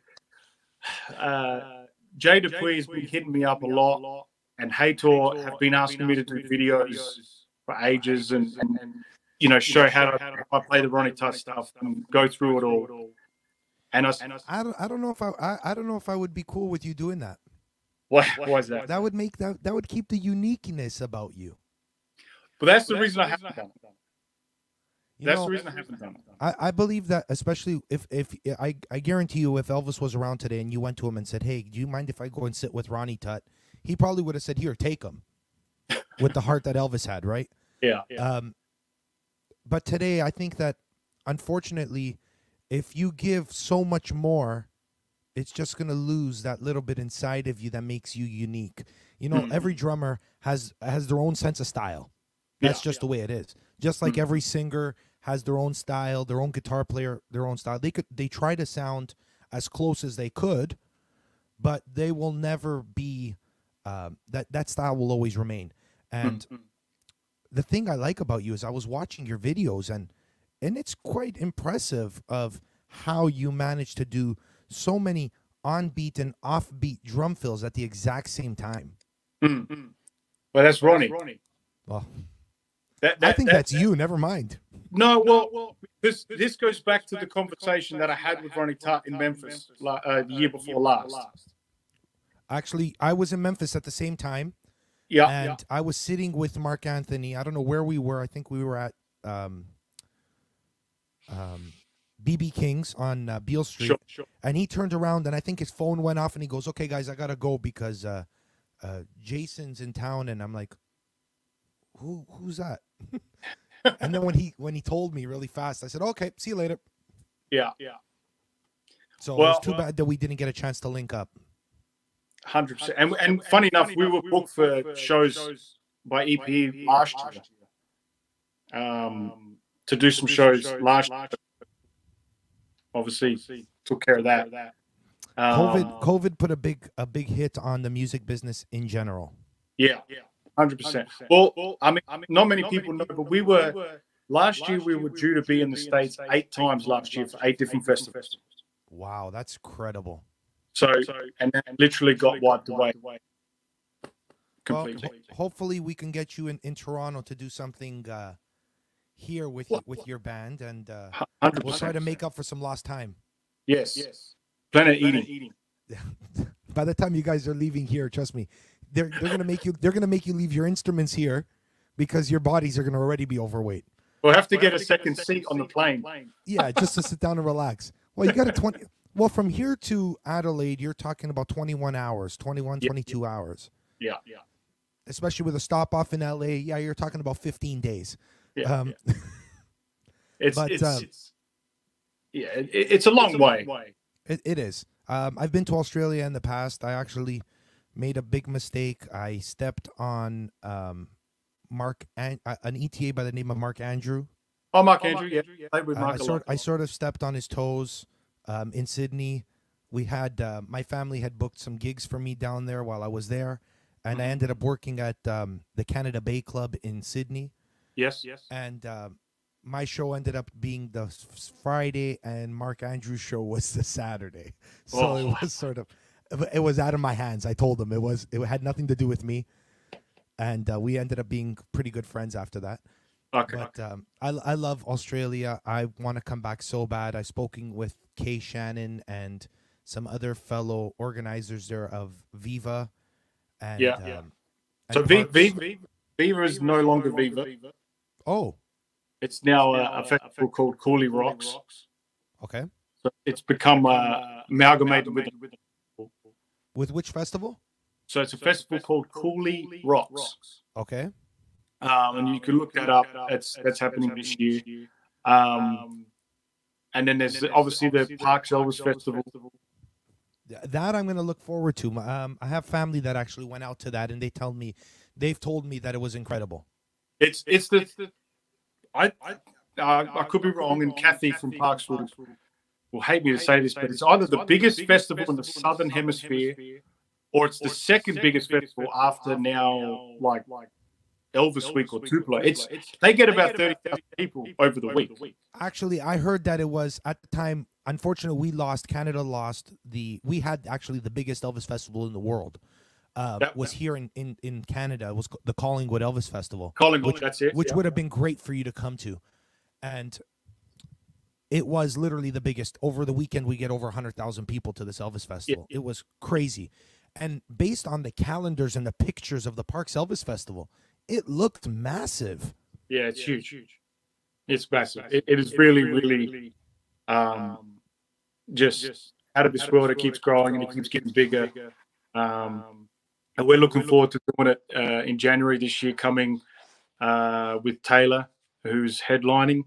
Jay Dupuis has been hitting me up a lot, and Hator have been asking me to do videos for ages and show how I play the Ronnie Tutt stuff and go through it all. And I don't know if I would be cool with you doing that. Why is that? That would keep the uniqueness about you. But that's the reason I haven't done it. That's the reason I haven't done it. I believe that, especially if I guarantee you, if Elvis was around today and you went to him and said, "Hey, do you mind if I go and sit with Ronnie Tutt?" He probably would have said, "Here, take him," with the heart that Elvis had, right? Yeah. But today, I think that, unfortunately, if you give so much more, it's just going to lose that little bit inside of you that makes you unique. Every drummer has their own sense of style. That's just the way it is. Just like every singer has their own style, their own guitar player, their own style. They try to sound as close as they could, but they will never be. That style will always remain. And the thing I like about you is I was watching your videos, and it's quite impressive of how you manage to do so many on-beat and off-beat drum fills at the exact same time. Well, that's Ronnie. Well, I think that's you. Never mind. No, well, this goes back to the conversation that I had with Ronnie Tutt in Memphis the year before last. Actually, I was in Memphis at the same time. Yeah. And I was sitting with Mark Anthony. I don't know where we were. I think we were at BB King's on Beale Street. Sure. And he turned around, and I think his phone went off, and he goes, "Okay, guys, I got to go because Jason's in town." And I'm like, who's that? And then when he told me really fast, I said, "Okay, see you later." Yeah. So it was too bad that we didn't get a chance to link up. 100%. And funny enough, we were booked for shows by EP last year. To do some shows last year. Obviously, took care of that. COVID put a big hit on the music business in general. Yeah, 100%. Well, I mean, not many people know, but last year we were due to be in the States 8 times last year for 8 different festivals. Wow, that's credible. So and then literally got wiped away completely. Well, hopefully we can get you in Toronto to do something here with your band, and we'll try to make up for some lost time. Yes. Planet Eating. By the time you guys are leaving here, trust me, they're gonna make you leave your instruments here because your bodies are gonna already be overweight. We'll have to get a second seat on the plane. Yeah, just to sit down and relax. Well, you got a 20. Well, from here to Adelaide, you're talking about 21 hours, 22 hours. Yeah. Especially with a stop off in LA. Yeah, you're talking about 15 days. Yeah. It's a long way. It is. I've been to Australia in the past. I actually made a big mistake. I stepped on an ETA by the name of Mark Andrew. Oh, Mark Andrew, yeah. Played with Mark I sort of stepped on his toes in Sydney. We had my family had booked some gigs for me down there while I was there, and I ended up working at the Canada Bay Club in Sydney. Yes. And my show ended up being the Friday, and Mark Andrews' show was the Saturday. So it was it was out of my hands. I told him it had nothing to do with me, and we ended up being pretty good friends after that. Okay. But I love Australia. I want to come back so bad. I've spoken with Kay Shannon and some other fellow organizers there of Viva. And, so Viva is no longer Viva. Oh. It's now a festival called Cooley Rocks. Okay. So it's become amalgamated with which festival? So it's a festival called Cooley Rocks. Okay. And you can look that up. That's happening this year. And then there's obviously the Parks Elvis Festival. That I'm going to look forward to. I have family that actually went out to that, and they've told me that it was incredible. I could be wrong, and Kathy from Parks will hate me to say this, but it's either the biggest festival in the Southern Hemisphere, or it's the second biggest festival after now, like Elvis Week or Tupelo. They get about 30,000 people over the week. Actually, I heard that it was at the time. Unfortunately, Canada lost we had actually the biggest Elvis festival in the world. Was here in Canada. It was the Collingwood Elvis Festival. Collingwood, that's it. Which would have been great for you to come to. And it was literally the biggest. Over the weekend, we get over 100,000 people to this Elvis Festival. Yeah. It was crazy. And based on the calendars and the pictures of the Parks Elvis Festival, it looked massive. Yeah, it's huge. It's massive. It is really, just out of this world. It keeps growing and it keeps getting bigger. And we're looking forward to doing it in January this year, coming with Taylor, who's headlining.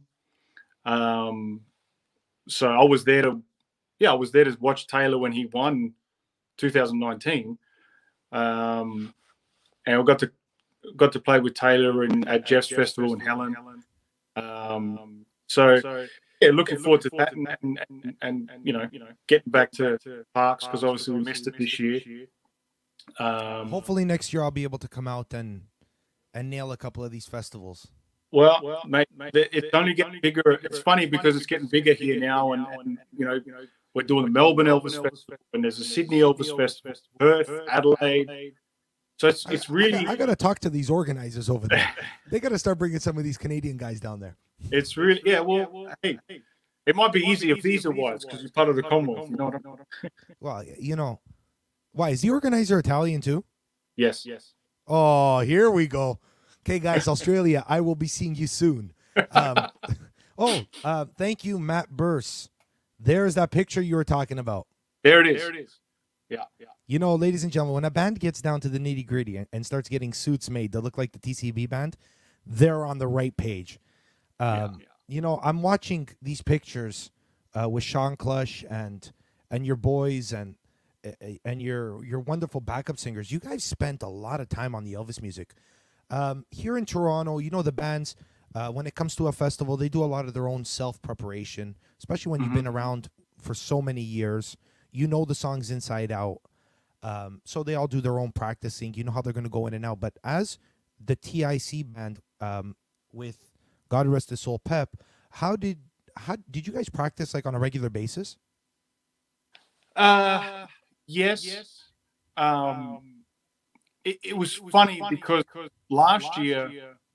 So I was there to watch Taylor when he won 2019, and I got to play with Taylor at Jeff's Festival in Helen. So Yeah, looking forward to that, and getting back to Parks, because obviously we missed it this year. Hopefully next year I'll be able to come out and nail a couple of these festivals. Well, mate, it's only getting bigger. It's funny because it's getting bigger here now, and we're doing the Melbourne Elvis Festival, and there's a Sydney Elvis Festival, Perth, Adelaide. So it's really. I got to talk to these organizers over there. They got to start bringing some of these Canadian guys down there. It's really, yeah. Well, hey, it might be easier visa-wise because you're part of the Commonwealth. You know what I mean? Well, why is the organizer Italian too? Yes. Oh, here we go. Okay, guys, Australia, I will be seeing you soon. Thank you, Matt Burse. There's that picture you were talking about. There it is. Yeah. Ladies and gentlemen, when a band gets down to the nitty-gritty and starts getting suits made that look like the TCB band, they're on the right page. I'm watching these pictures with Sean Clush and your boys and your wonderful backup singers. You guys spent a lot of time on the Elvis music. Here in Toronto, the bands, when it comes to a festival, they do a lot of their own self-preparation, especially when you've been around for so many years. You know the songs inside out. So they all do their own practicing. You know how they're going to go in and out. But as the TIC band with God Rest His Soul Pep, how did you guys practice like on a regular basis? Yes. It was funny because last year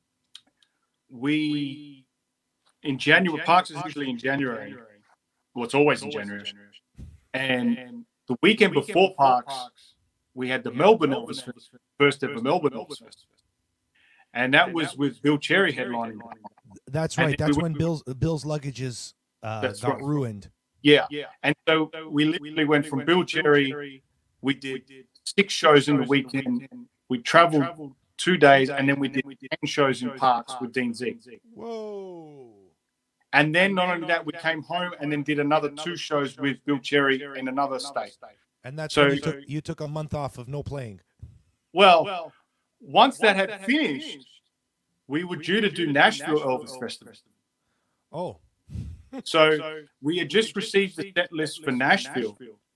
in January, Parks is usually in January. Well, it's always in January. And the weekend before Parks, we had the Melbourne Elvis Festival, first ever Melbourne Elvis Festival. And that was with Bill Cherry headlining. That's right. That's when Bill's luggages got ruined. Yeah. And so we literally went from Bill Cherry. We did 6 shows in the weekend. We traveled 2 days, and then we did 10 shows in Parks with Dean Z. Whoa. And then not only that, we came home and then did another 2 shows with Bill Cherry in another state. And that's so when you took a month off of no playing. Well, once that had finished, we were due to do Nashville Elvis Festival. Oh. So we had just received the set list for Nashville,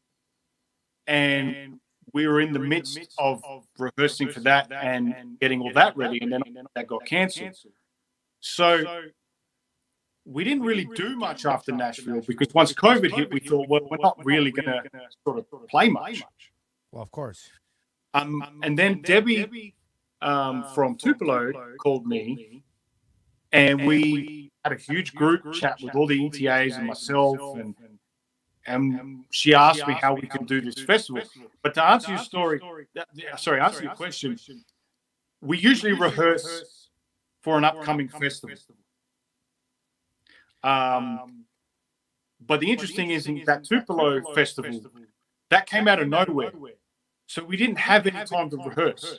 and we were in the midst of rehearsing for that and getting all that ready, and then that got cancelled. So we didn't really do much after Nashville because once COVID hit, we thought, well, we're not really going to sort of play much. Well, of course. And then Debbie from Tupelo called me, and we had a huge group chat with all the ETAs and myself, and she asked me how we can do this festival. But to answer answer your question, we usually rehearse for an upcoming festival. But the interesting is in that Tupelo festival, that came out of nowhere. So we didn't have any time to rehearse.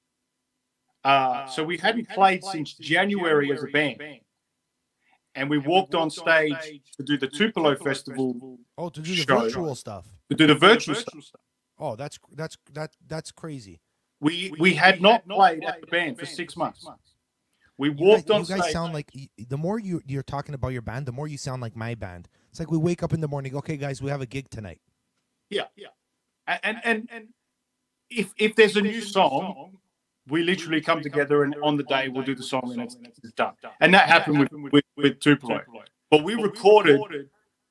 So we hadn't played since January as a band. And we walked on stage to do the Tupelo festival. Oh, to do the virtual stuff. To do the virtual stuff. Oh, that's crazy. We had not played at the band for 6 months. We walked on stage. You guys sound like, the more you're talking about your band, the more you sound like my band. It's like we wake up in the morning, okay, guys, we have a gig tonight. Yeah. And if there's a new song, we literally come together and on the day we'll do the song and it's done. And that happened with Tupelo. But we recorded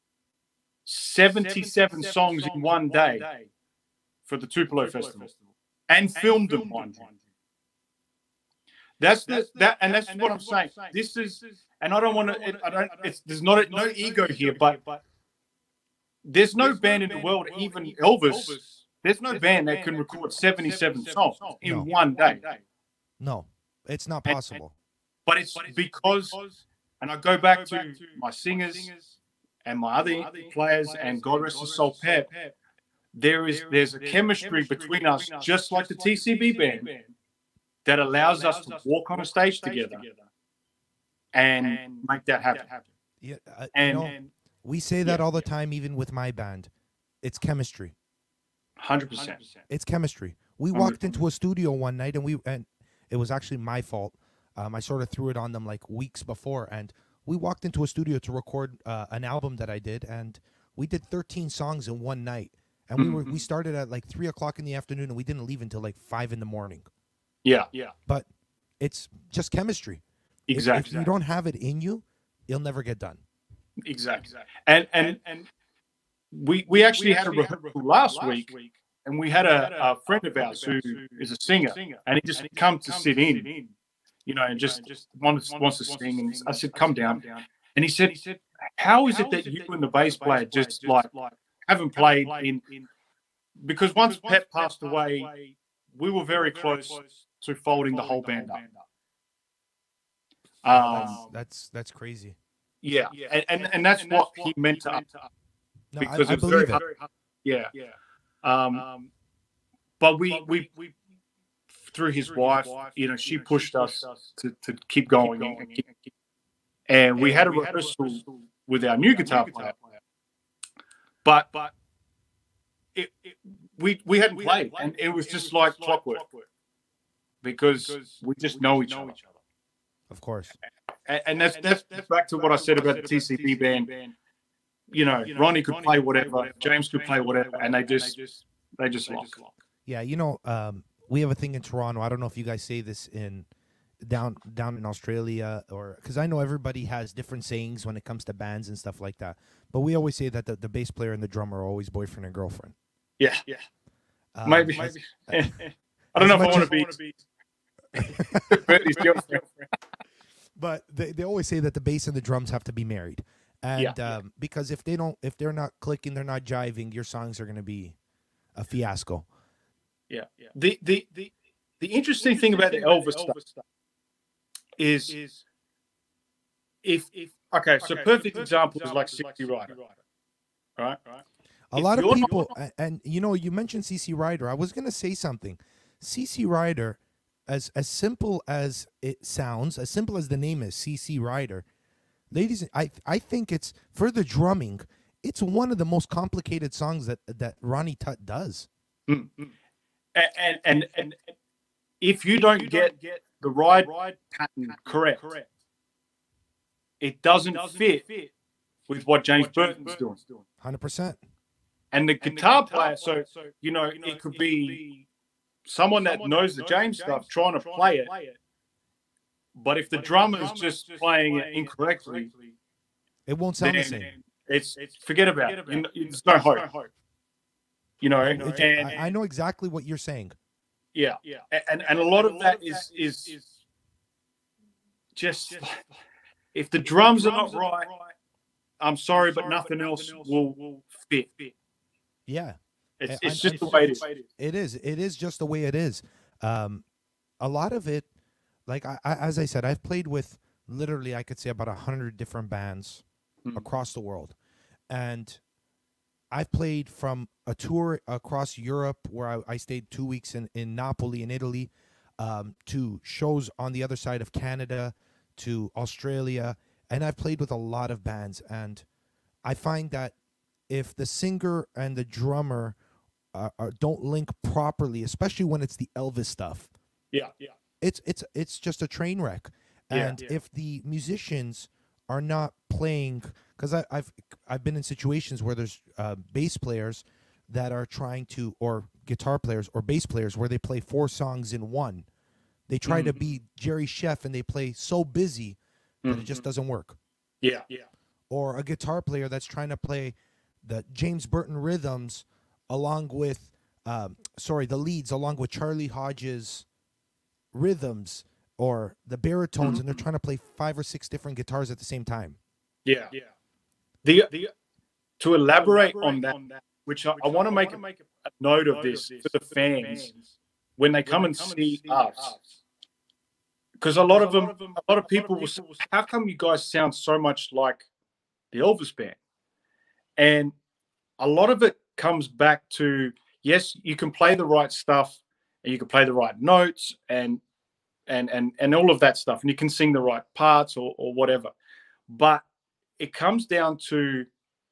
77 songs in one day for the Tupelo Festival and filmed them one day. That's what I'm saying. This is, and I don't want to. There's no ego here, but there's no band in the world, even Elvis. There's no band that can record 77 songs in one day. No, it's not possible. But it's because, and I go back to my singers and my other players, and God Rest His Soul Pep. There's a chemistry between us, just like the TCB band, that allows us to walk on a stage together and make that happen. Yeah, we say that all the time, even with my band. It's chemistry. 100%. It's chemistry. We walked into a studio one night, and it was actually my fault. I sort of threw it on them like weeks before, and we walked into a studio to record an album that I did, and we did 13 songs in one night. And we started at like 3 o'clock in the afternoon, and we didn't leave until like 5 in the morning. Yeah. But it's just chemistry. Exactly. If you don't have it in you, you'll never get done. Exactly. And we actually had a rehearsal last week, and we had a friend of ours who is a singer, and he just come to sit in, and just wants to sing. And I said, come down. And he said, how is it that you and the bass player just like haven't played in? Because once Pep passed away, we were very close to folding the whole band up. That's crazy. Yeah, and that's what he meant to us. No, Because I believe it. Yeah. But we through his wife, she pushed us to keep going, and we had a rehearsal with our new guitar player, but we hadn't played, and it was just like clockwork because we just know each other. Of course. And that's back to what I said about the TCB band. Ronnie could play whatever, James could play whatever, and they just lock. Yeah, we have a thing in Toronto. I don't know if you guys say this down in Australia, or because I know everybody has different sayings when it comes to bands and stuff like that. But we always say that the bass player and the drummer are always boyfriend and girlfriend. Yeah. Maybe. I don't know if I want to be Bertie's girlfriend. But they always say that the bass and the drums have to be married, and because if they're not clicking, they're not jiving, your songs are going to be a fiasco. Yeah. The interesting thing about the Elvis stuff is if so perfect example is like CC Rider, right? A lot of people, and you mentioned CC Rider. I was going to say something. CC Rider, as simple as it sounds, as simple as the name is, CC Rider, ladies, I think it's, for the drumming, it's one of the most complicated songs that Ronnie Tutt does. Mm-hmm. And if you don't get the ride pattern correct, it doesn't fit with what James Burton's doing. 100%. And the guitar player, so it could be someone that knows the James stuff trying to play it, but if the drummer's just playing it incorrectly, it won't sound the same. It's forget about it. There's no hope. I know exactly what you're saying. Yeah. And a lot of that is just if the drums are not right, I'm sorry, but nothing else will fit. Yeah. It's just the way it is. It is. It is just the way it is. A lot of it, like as I said, I've played with literally, I could say about 100 different bands across the world, and I've played from a tour across Europe where I stayed 2 weeks in Napoli in Italy, to shows on the other side of Canada, to Australia, and I've played with a lot of bands, and I find that if the singer and the drummer don't link properly, especially when it's the Elvis stuff, it's just a train wreck. And if the musicians are not playing, because I've been in situations where there's bass players that are trying to, or guitar players or bass players, where they play 4 songs in one. They try to be Jerry Sheff and they play so busy that it just doesn't work. Yeah. Or a guitar player that's trying to play the James Burton rhythms along with, the leads along with Charlie Hodges rhythms or the baritones, and they're trying to play 5 or 6 different guitars at the same time. Yeah. To elaborate on that, which I want to make a note of this for the fans when they come and see us, because a lot of people will say, how come you guys sound so much like the Elvis band? And a lot of it comes back to, yes, you can play the right stuff and you can play the right notes and all of that stuff, and you can sing the right parts or whatever, but it comes down to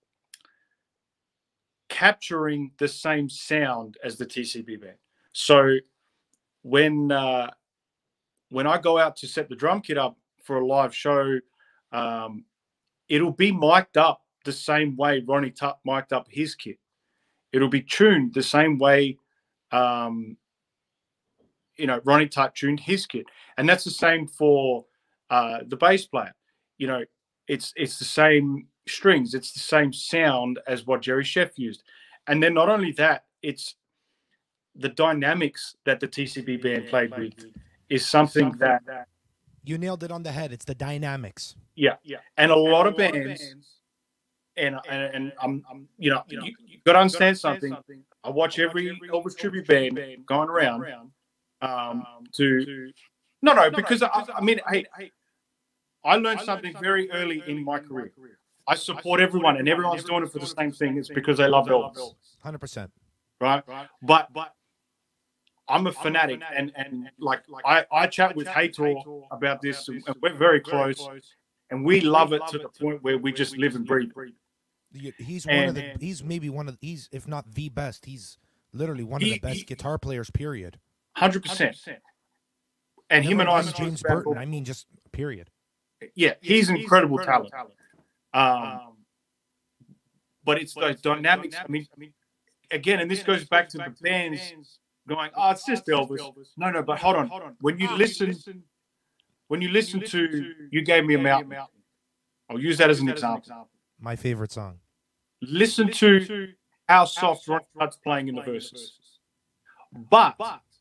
capturing the same sound as the TCB band. So when I go out to set the drum kit up for a live show, it'll be mic'd up the same way Ronnie Tutt mic'd up his kit. It'll be tuned the same way, Ronnie Tutt tuned his kit. And that's the same for the bass player. It's the same strings. It's the same sound as what Jerry Sheff used. And then not only that, it's the dynamics that the TCB band played with is something that... You nailed it on the head. It's the dynamics. Yeah. And a lot of bands... And I'm you got to understand something. I watch every Elvis tribute band going around because I learned something very early in my career. I support everyone, and everyone's doing it for the same thing. It's because they love Elvis. 100%. Right? But I'm a fanatic, and I chat with Hator about this, and we're very close, and we love it to the point where we just live and breathe. He's if not the best, he's literally one of the best guitar players, period. 100%. And him and I, James Burton, I mean, just period. Yeah, he's an incredible talent. But it's those dynamics. I mean, again, and this goes back to the bands going, "Oh, it's just Elvis." No, but hold on. When you listen to "You Gave Me a Mountain," I'll use that as an example. My favorite song. Listen to how soft Ron Tutt's playing in the verses, but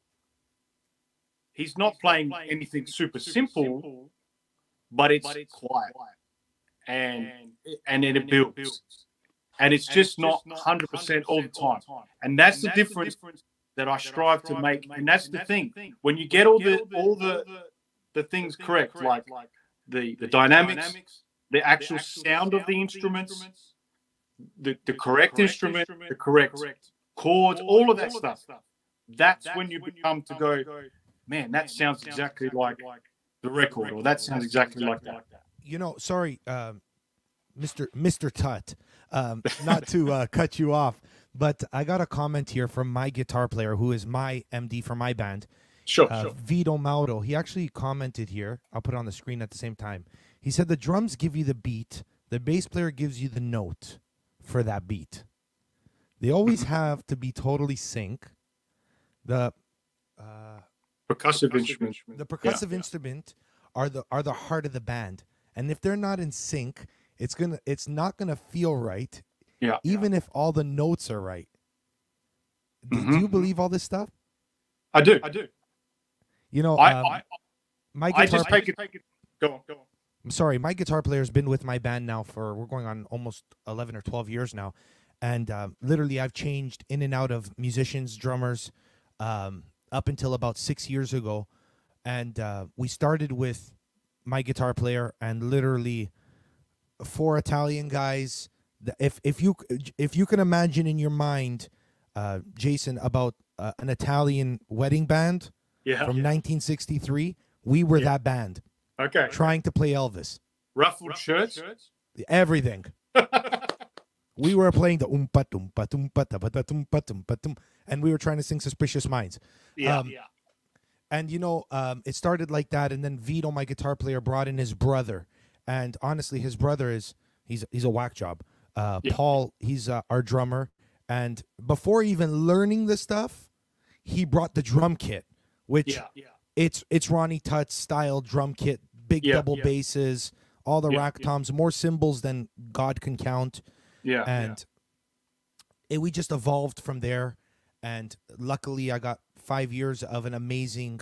he's not playing anything super simple, but it's quiet, and it builds, and it's just not 100% all the time, and that's the difference that I strive to make. And that's the thing, when you get all the things correct, like the dynamics, the actual sound of the instruments, the correct instrument, the correct chords, all of that stuff. That's when you become to go, man, that sounds exactly like the record, or that sounds exactly like that. Sorry, Mr. Tutt, not to cut you off, but I got a comment here from my guitar player, who is my MD for my band. Sure. Vito Mauro. He actually commented here. I'll put it on the screen at the same time. He said the drums give you the beat. The bass player gives you the note for that beat. They always have to be totally sync. The percussive instrument. The percussive instrument are the heart of the band. And if they're not in sync, it's not gonna feel right. Yeah. Even if all the notes are right. Do you believe all this stuff? I do. My guitar. I just take it. Go on. I'm sorry, my guitar player's been with my band now we're going on almost 11 or 12 years now. And literally I've changed in and out of musicians, drummers, up until about 6 years ago. And we started with my guitar player and literally 4 Italian guys. If you can imagine in your mind, Jason, about an Italian wedding band from 1963, we were that band. Okay. Trying to play Elvis. Ruffled shirts? Everything. We were playing the oompa toompa toompa ta ta toompa toompa toom, and we were trying to sing Suspicious Minds. And it started like that, and then Vito, my guitar player, brought in his brother. And honestly, his brother he's a whack job. Paul, he's our drummer. And before even learning the stuff, he brought the drum kit, which it's Ronnie Tutt's style drum kit, big double basses, all the rack toms, more cymbals than God can count. We just evolved from there. And luckily, I got 5 years of an amazing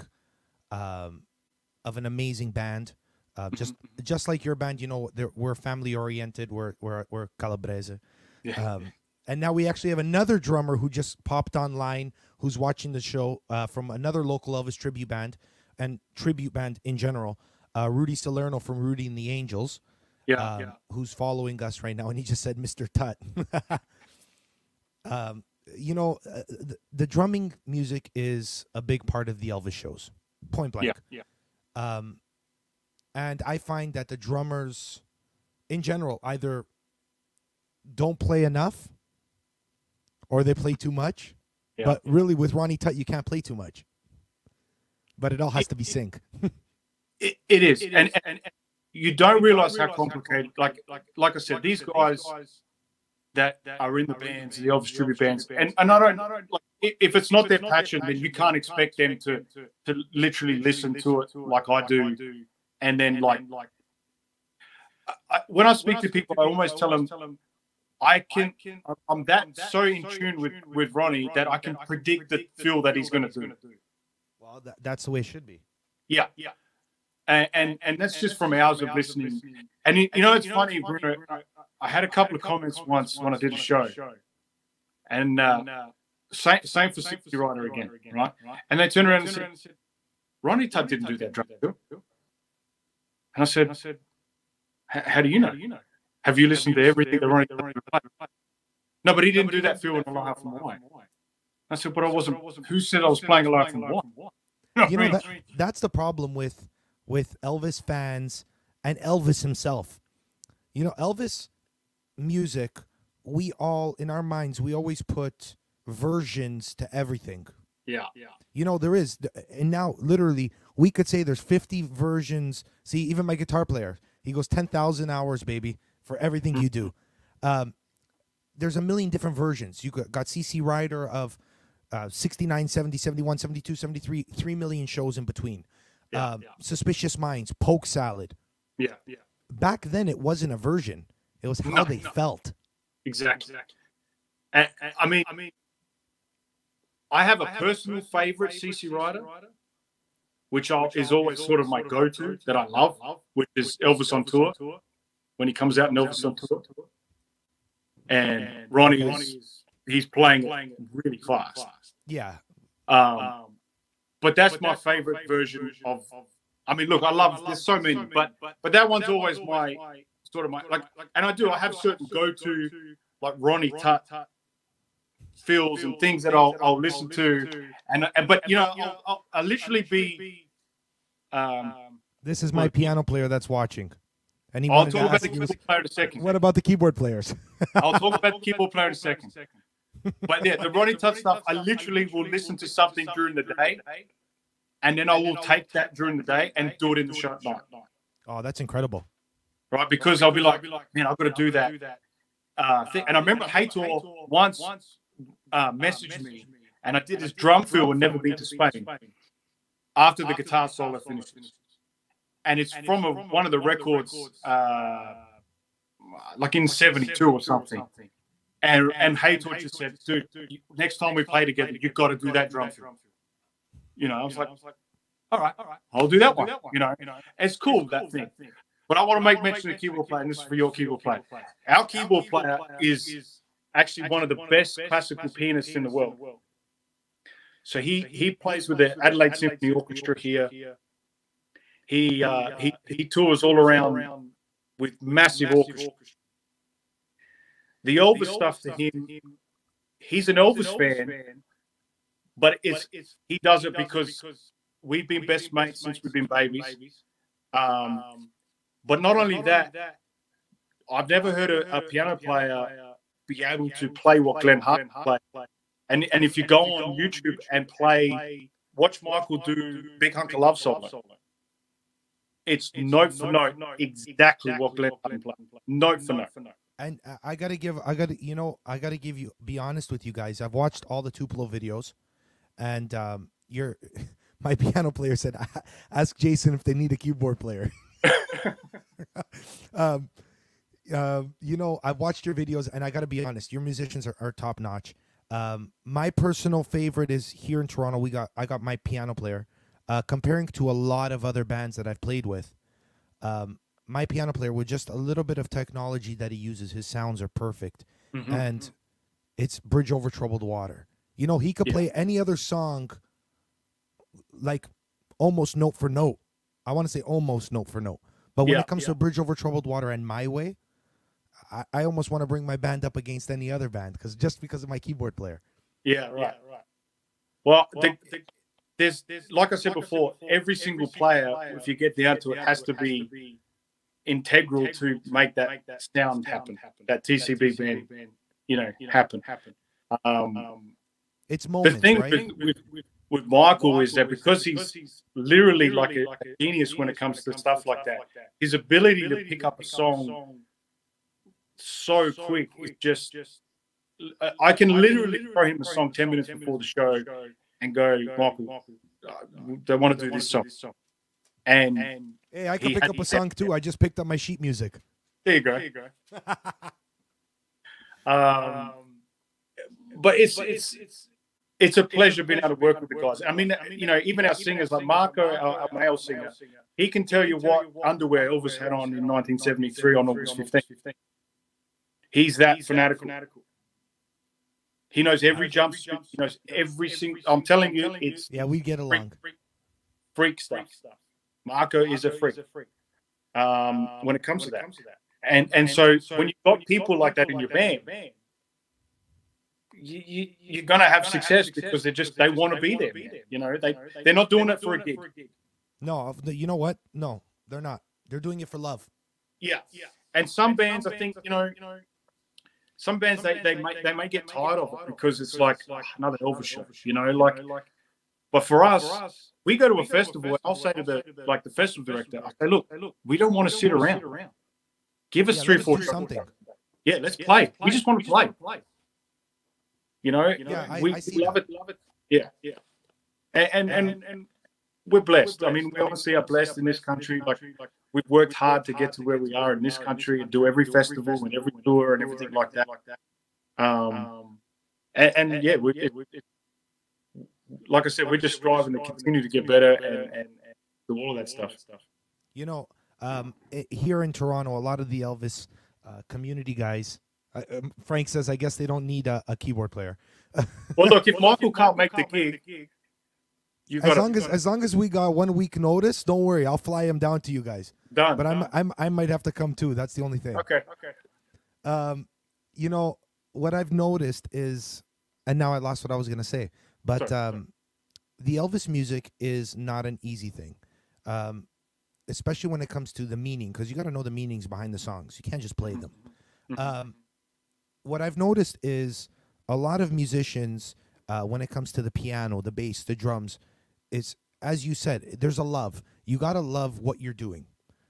band. Just like your band, we're family oriented. We're Calabrese. And now we actually have another drummer who just popped online, who's watching the show from another local Elvis tribute band and tribute band in general, Rudy Salerno from Rudy and the Angels, who's following us right now. And he just said, Mr. Tutt. The drumming music is a big part of the Elvis shows, point blank. And I find that the drummers, in general, either don't play enough or they play too much. But really, with Ronnie Tutt, you can't play too much. But it all has to be sync. It is. And you don't realize how complicated. Like I said, these guys that are in the bands, the Elvis tribute bands, and I don't like, if it's not their passion, then you can't expect them to literally listen to it like I do, and then when I speak to people, I always tell them I'm that so in tune with Ronnie that I can predict the feel that he's going to do. Well, that's the way it should be. Yeah. And that's just from hours of listening. And you know, it's funny, Bruno. I had a couple of comments once when I did a show, and same for 60 Rider again, right? And they turned around and said, "Ronnie Tutt didn't do that drum fill." And I said, "How do you know? Have you listened to everything that Ronnie Tutt played?" No, but he didn't do that fill in Aloha from Hawaii. I said, "But I wasn't. Who said I was playing Aloha from Hawaii?" You know, that's the problem with Elvis fans and Elvis himself. You know, Elvis music, we all, in our minds, we always put versions to everything. Yeah. You know, there is, and now literally we could say there's 50 versions. See, even my guitar player, he goes 10,000 hours, baby, for everything you do. There's a million different versions. You got CC Rider of 69, 70, 71, 72, 73, 3 million shows in between. Suspicious Minds, Poke Salad. Yeah. Back then, it wasn't a version. It was how they felt. Exactly. And, I mean, I have a personal favorite CC Rider, which is always sort of my go-to that I love, which is Elvis on Tour. When he comes out in Elvis on Tour. And Ronnie, he's playing really fast. Yeah. But that's my favorite version of. I mean, look, I love. There's so many, but that one's always my sort of my like. And I have certain go-to like Ronnie Tutt feels and things that I'll listen to, and but you know I'll literally be. This is my piano player that's watching, and I'll talk about the keyboard player in a second. What about the keyboard players? I'll talk about the keyboard player in a second. But yeah, the Ronnie Tutt stuff, I literally will listen to something during the day, and then I will take that during the day and do it in the show at night. Oh, that's incredible. Right, because I'll be like, man, I've got to do that thing. And I remember Hator once messaged me, and I did this drum fill and Never Been to Spain after the guitar solo finishes. And it's from one of the records, like in 72 or something. And Hator just said, dude, next time we play together, you've got to do that drum fill. You know, I was like, all right, I'll do that one. You know, it's cool, that thing. But I want to make mention of the keyboard player, and this is for your keyboard player. Our keyboard player is actually one of the best classical pianists in the world. So he plays with the Adelaide Symphony Orchestra here. He tours all around with massive orchestra. The Elvis stuff to him, he's an Elvis fan, but he does it because we've been best mates since we've been babies. But not only that, I've never heard a piano player be able to play what Glenn Hart played. And if you go on YouTube and watch Michael do Big Hunk of Love solo, it's note for note exactly what Glenn Hart played. Note for note. And be honest with you guys. I've watched all the Tupelo videos, and my piano player said, ask Jason if they need a keyboard player. I've watched your videos, and I got to be honest, your musicians are top notch. My personal favorite is here in Toronto. I got my piano player. Comparing to a lot of other bands that I've played with, my piano player, with just a little bit of technology that he uses, his sounds are perfect. Mm-hmm. And it's Bridge Over Troubled Water. You know, he could play any other song like almost note for note. I want to say almost note for note. But when it comes to Bridge Over Troubled Water and My Way, I almost want to bring my band up against any other band just because of my keyboard player. Yeah, right. Well, there's like I said before, every single player, if you get down to it, has to be integral to make that sound happen, that TCB band, happen. It's moments, the thing right? with Michael is that because he's literally like a genius when it comes to stuff like that, his ability to pick up a song so quick is just. I can literally throw him a song 10 minutes before the show and go, Michael, they want to do this song. And hey, I can pick up a song too. I just picked up my sheet music. There you go. But it's a pleasure being able to work with the guys. I mean, you know, even our singers like Marco, our male singer, he can tell you what underwear Elvis had on in 1973 on August 15th. He's that fanatical. He knows every jump. He knows every single. I'm telling you, it's we get along. Freak stuff. Marco is a freak. When it comes to that, and so when you've got people like that in your band, you're gonna have success because they want to be there. Man. You know, they're not doing it for a gig. No, you know what? No, they're not. They're doing it for love. Yeah. And some bands, I think, you know. Some bands they may get tired of it because it's like another Elvis show, you know. Like, but for us, we go to a festival. And I'll say to the festival director, I say, look, we don't want to sit around. Give us 3 or 4 something. Yeah, let's play. We just want to play. You know, we love it. Yeah. And we're blessed. I mean, we obviously are blessed in this country. Like, we've worked hard to get to where we are in this country and do every festival and every tour and everything like that. Like I said, we're just striving to continue to get better and do all of that stuff. You know, here in Toronto, a lot of the Elvis community guys, Frank says, I guess they don't need a keyboard player. Well, look, if Michael can't make the gig, as long as we got 1 week notice, don't worry, I'll fly him down to you guys. Done. But I might have to come too. That's the only thing. Okay. You know what I've noticed is, and now I lost what I was gonna say. But the Elvis music is not an easy thing, especially when it comes to the meaning, because you got to know the meanings behind the songs. You can't just play them. What I've noticed is a lot of musicians, when it comes to the piano, the bass, the drums, is, as you said, there's a love. You got to love what you're doing.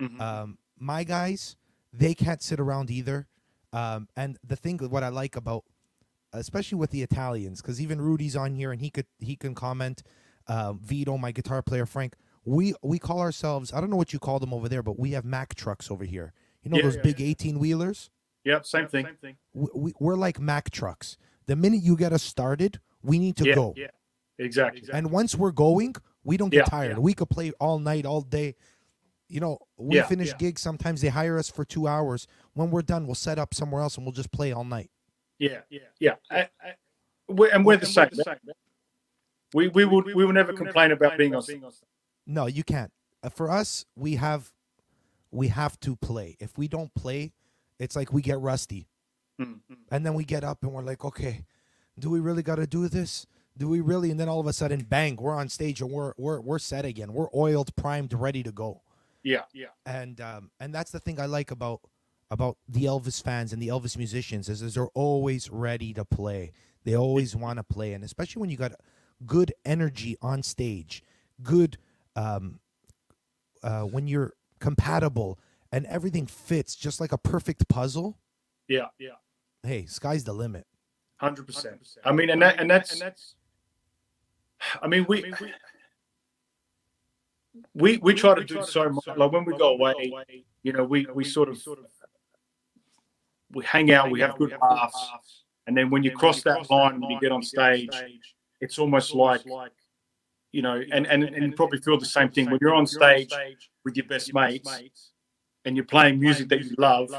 My guys, they can't sit around either. And the thing, what I like about, especially with the Italians, because even Rudy's on here and he can comment. Vito, my guitar player, Frank, we call ourselves, I don't know what you call them over there, but we have Mack trucks over here. You know those big 18-wheelers? Yep, same thing. We're like Mack trucks. The minute you get us started, we need to go. Yeah, exactly. And once we're going, we don't get tired. We could play all night, all day. You know, we finish gigs. Sometimes they hire us for 2 hours. When we're done, we'll set up somewhere else and we'll just play all night. Yeah. We're the same. We will never complain about being on stage. No, you can't. For us, we have to play. If we don't play, it's like we get rusty. And then we get up and we're like, okay, do we really got to do this? Do we really? And then all of a sudden, bang, we're on stage and we're set again. We're oiled, primed, ready to go. Yeah. And that's the thing I like about the Elvis fans and the Elvis musicians is they're always ready to play. They always want to play, and especially when you got good energy on stage, good when you're compatible and everything fits just like a perfect puzzle. Yeah. Hey, sky's the limit. 100%. I mean, and that's. I mean, we try to do so much. Like when we go away, you know, we sort of we hang out, we have good laughs, and then when you cross that line, when you get on stage, it's almost like, you know, and you probably feel the same thing when you're on stage with your best mates and you're playing music that you love.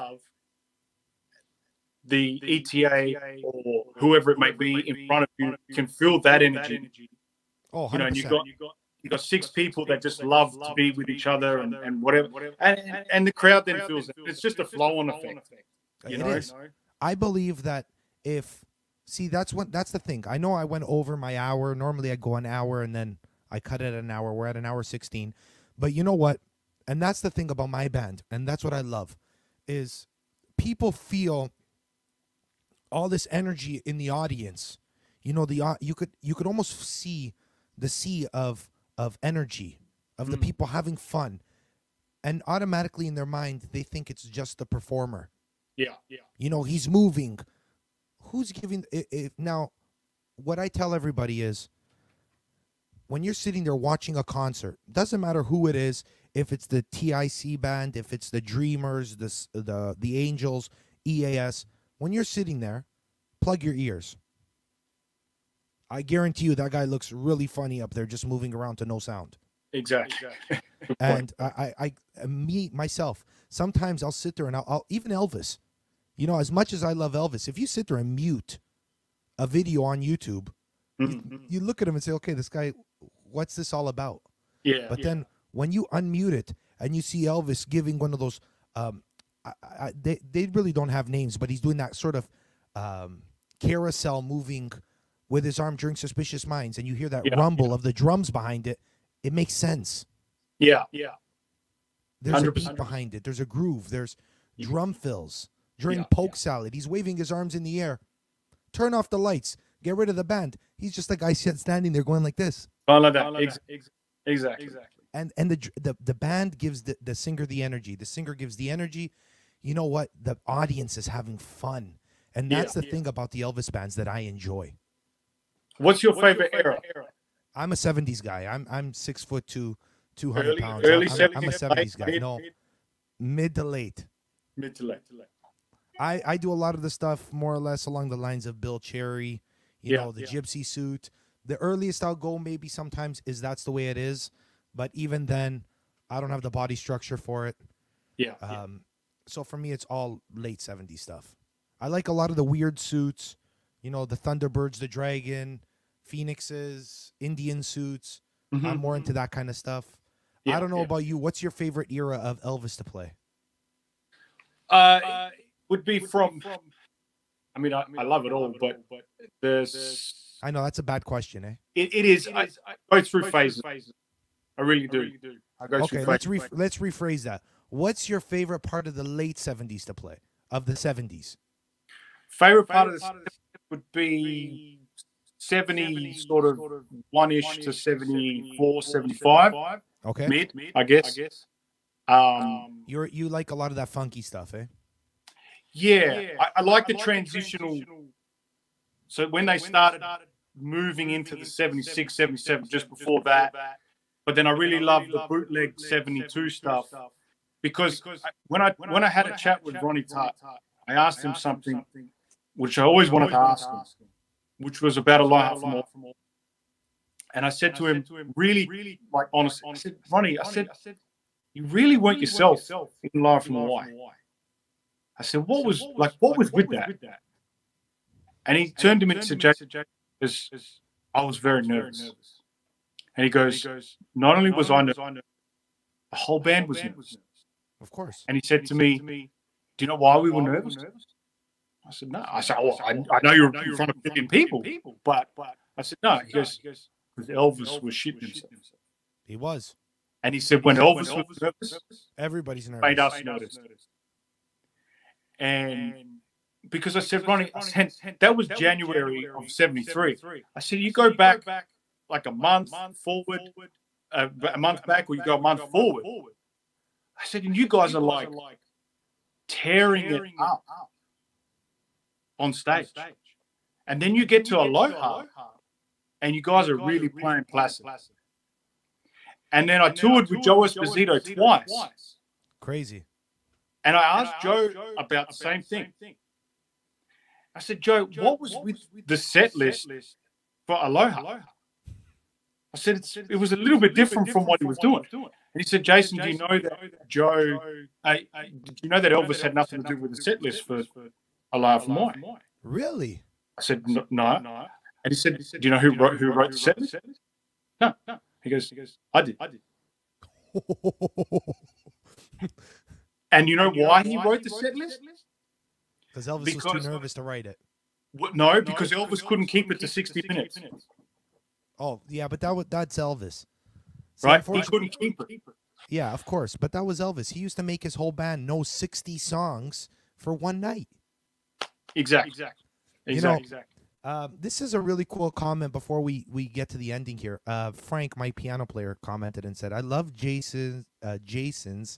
The ETA or whoever it may be in front of you can feel that energy. Oh, 100%. You know, and you got 6 people that just love to be with each other and whatever, and the crowd then feels it. It's just a flow-on effect. You know? Is. I believe that that's the thing. I know I went over my hour. Normally I go an hour and then I cut it at an hour. We're at an hour 16. But you know what? And that's the thing about my band, and that's what I love, is people feel all this energy in the audience. You know, you could almost see the sea of energy, of the people having fun, and automatically in their mind they think it's just the performer. Yeah. You know, he's moving. Who's giving now? What I tell everybody is, when you're sitting there watching a concert, doesn't matter who it is, if it's the TIC band, if it's the Dreamers, the Angels, EAS, when you're sitting there, plug your ears. I guarantee you that guy looks really funny up there just moving around to no sound. Exactly. And me myself, sometimes I'll sit there and I'll even Elvis. You know, as much as I love Elvis, if you sit there and mute a video on YouTube, you look at him and say, okay, this guy, what's this all about? Yeah. But then when you unmute it and you see Elvis giving one of those, they really don't have names, but he's doing that sort of carousel moving with his arm during Suspicious Minds, and you hear that rumble of the drums behind it, it makes sense. Yeah. There's 100%. a beat behind it. There's a groove. There's drum fills. During Poke Salad, he's waving his arms in the air. Turn off the lights. Get rid of the band. He's just a guy standing there going like this. I like that. Exactly. And the band gives the singer the energy. The singer gives the energy. You know what? The audience is having fun. And that's the thing about the Elvis bands that I enjoy. What's your favorite era? I'm a 70s guy. I'm 6'2", 200 pounds. Early I'm a 70s, 70s guy. mid, No, mid to late. Mid to late. I do a lot of the stuff more or less along the lines of Bill Cherry, you know, the gypsy suit. The earliest I'll go maybe sometimes is That's the Way It Is. But even then, I don't have the body structure for it. So for me, it's all late 70s stuff. I like a lot of the weird suits, you know, the Thunderbirds, the Dragon, Phoenixes, Indian suits. I'm more into that kind of stuff. I don't know about you. What's your favorite era of Elvis to play? Would be from. I mean, I love it all, but there's. I know that's a bad question, eh? It is. I go through phases. I really do. I go through let's phases. let's rephrase that. What's your favorite part of the late 70s to play? Of the 70s? Favorite part of the would be 70 sort of 1-ish to 74, 75. Okay. Mid, I guess. You like a lot of that funky stuff, eh? Yeah. I like the transitional. So when they started moving into the 76, 77, just before that, but then I really love the bootleg 72 stuff, because when I had a chat with Ronnie Tutt, I asked him something which I always wanted to ask him, which was about A Life from All. And I said to him, really, like, honestly, I said, Ronnie, you really weren't yourself in Live from Hawaii. I said, what was with that? And he turned to me and said, Jack, I was very nervous. And he goes, not only was I nervous, the whole band was nervous. Of course. And he said to me, do you know why we were nervous? I said, no. I said, oh, I know you're in front of a million people, but I said, no. He goes, because Elvis was shitting himself. He was. And he said, when Elvis was nervous, everybody's nervous. Made us nervous. And because I said, Ronnie, that was January of 73. I said, you go back like a month forward, a month back, or you go a month forward. I said, and you guys are like tearing it up on stage. And then you get to Aloha, and you guys are really playing classic. And then I toured with Joe Esposito twice. Crazy. And I asked Joe about the same thing. I said, Joe, what was with the set list for Aloha? I said, it was a little bit different from what he was doing. And he said, Jason, do you know that Joe, did you know that Elvis had nothing to do with the set list for Aloha from Hawaii? Really? I said, no. And he said, do you know who wrote the set list? No. He goes, I did. And you know why he wrote the set list? Because Elvis was too nervous to write it. No, because Elvis couldn't keep it to 60 minutes. Oh, yeah, but that's Elvis. See, right? He couldn't keep it. Yeah, of course. But that was Elvis. He used to make his whole band know 60 songs for one night. Exactly. You know, This is a really cool comment before we get to the ending here. Frank, my piano player, commented and said, "I love Jason's."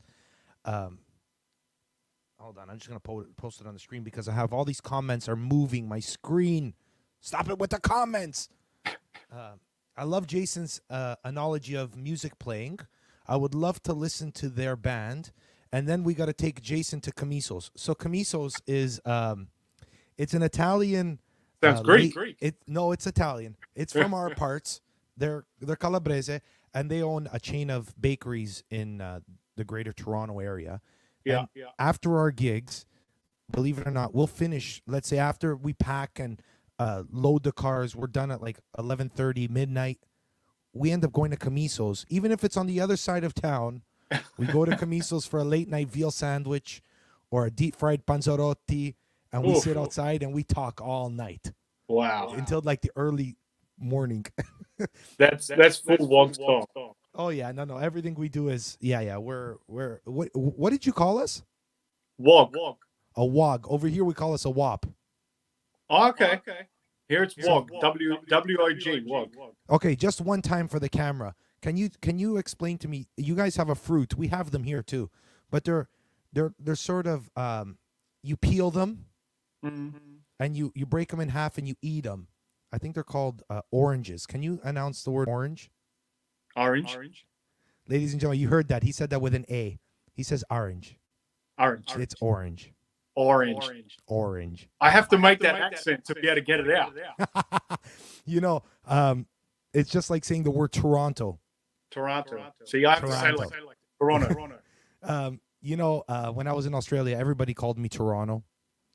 Hold on, I'm just gonna post it on the screen because I have all these comments are moving my screen. Stop it with the comments. I love Jason's analogy of music playing. I would love to listen to their band, and then we got to take Jason to Camiso's. So Camiso's is it's an Italian. Sounds great. No, it's Italian. It's from our parts. They're Calabrese, and they own a chain of bakeries in the greater Toronto area. Yeah, and after our gigs, believe it or not, we'll finish. Let's say after we pack and load the cars, we're done at like 11:30 midnight. We end up going to Camiso's, even if it's on the other side of town. We go to Camiso's for a late night veal sandwich or a deep fried panzerotti. And we sit outside and we talk all night. Wow. Until like the early morning. That's full WOG talk. Oh yeah, no. Everything we do is we're what did you call us? WOG. A WOG. Over here we call us a WOP. Oh, okay. Here it's WOG. W-O-G. WOG. Okay, just one time for the camera. Can you explain to me? You guys have a fruit. We have them here too, but they're sort of you peel them. Mm-hmm. And you break them in half and you eat them. I think they're called oranges. Can you announce the word orange? Orange. Ladies and gentlemen, you heard that. He said that with an A. He says orange. Orange. It's orange. Orange. I have to make that accent to be able to get it out. You know, it's just like saying the word Toronto. See, I have to say like Toronto. You know, when I was in Australia, everybody called me Toronto.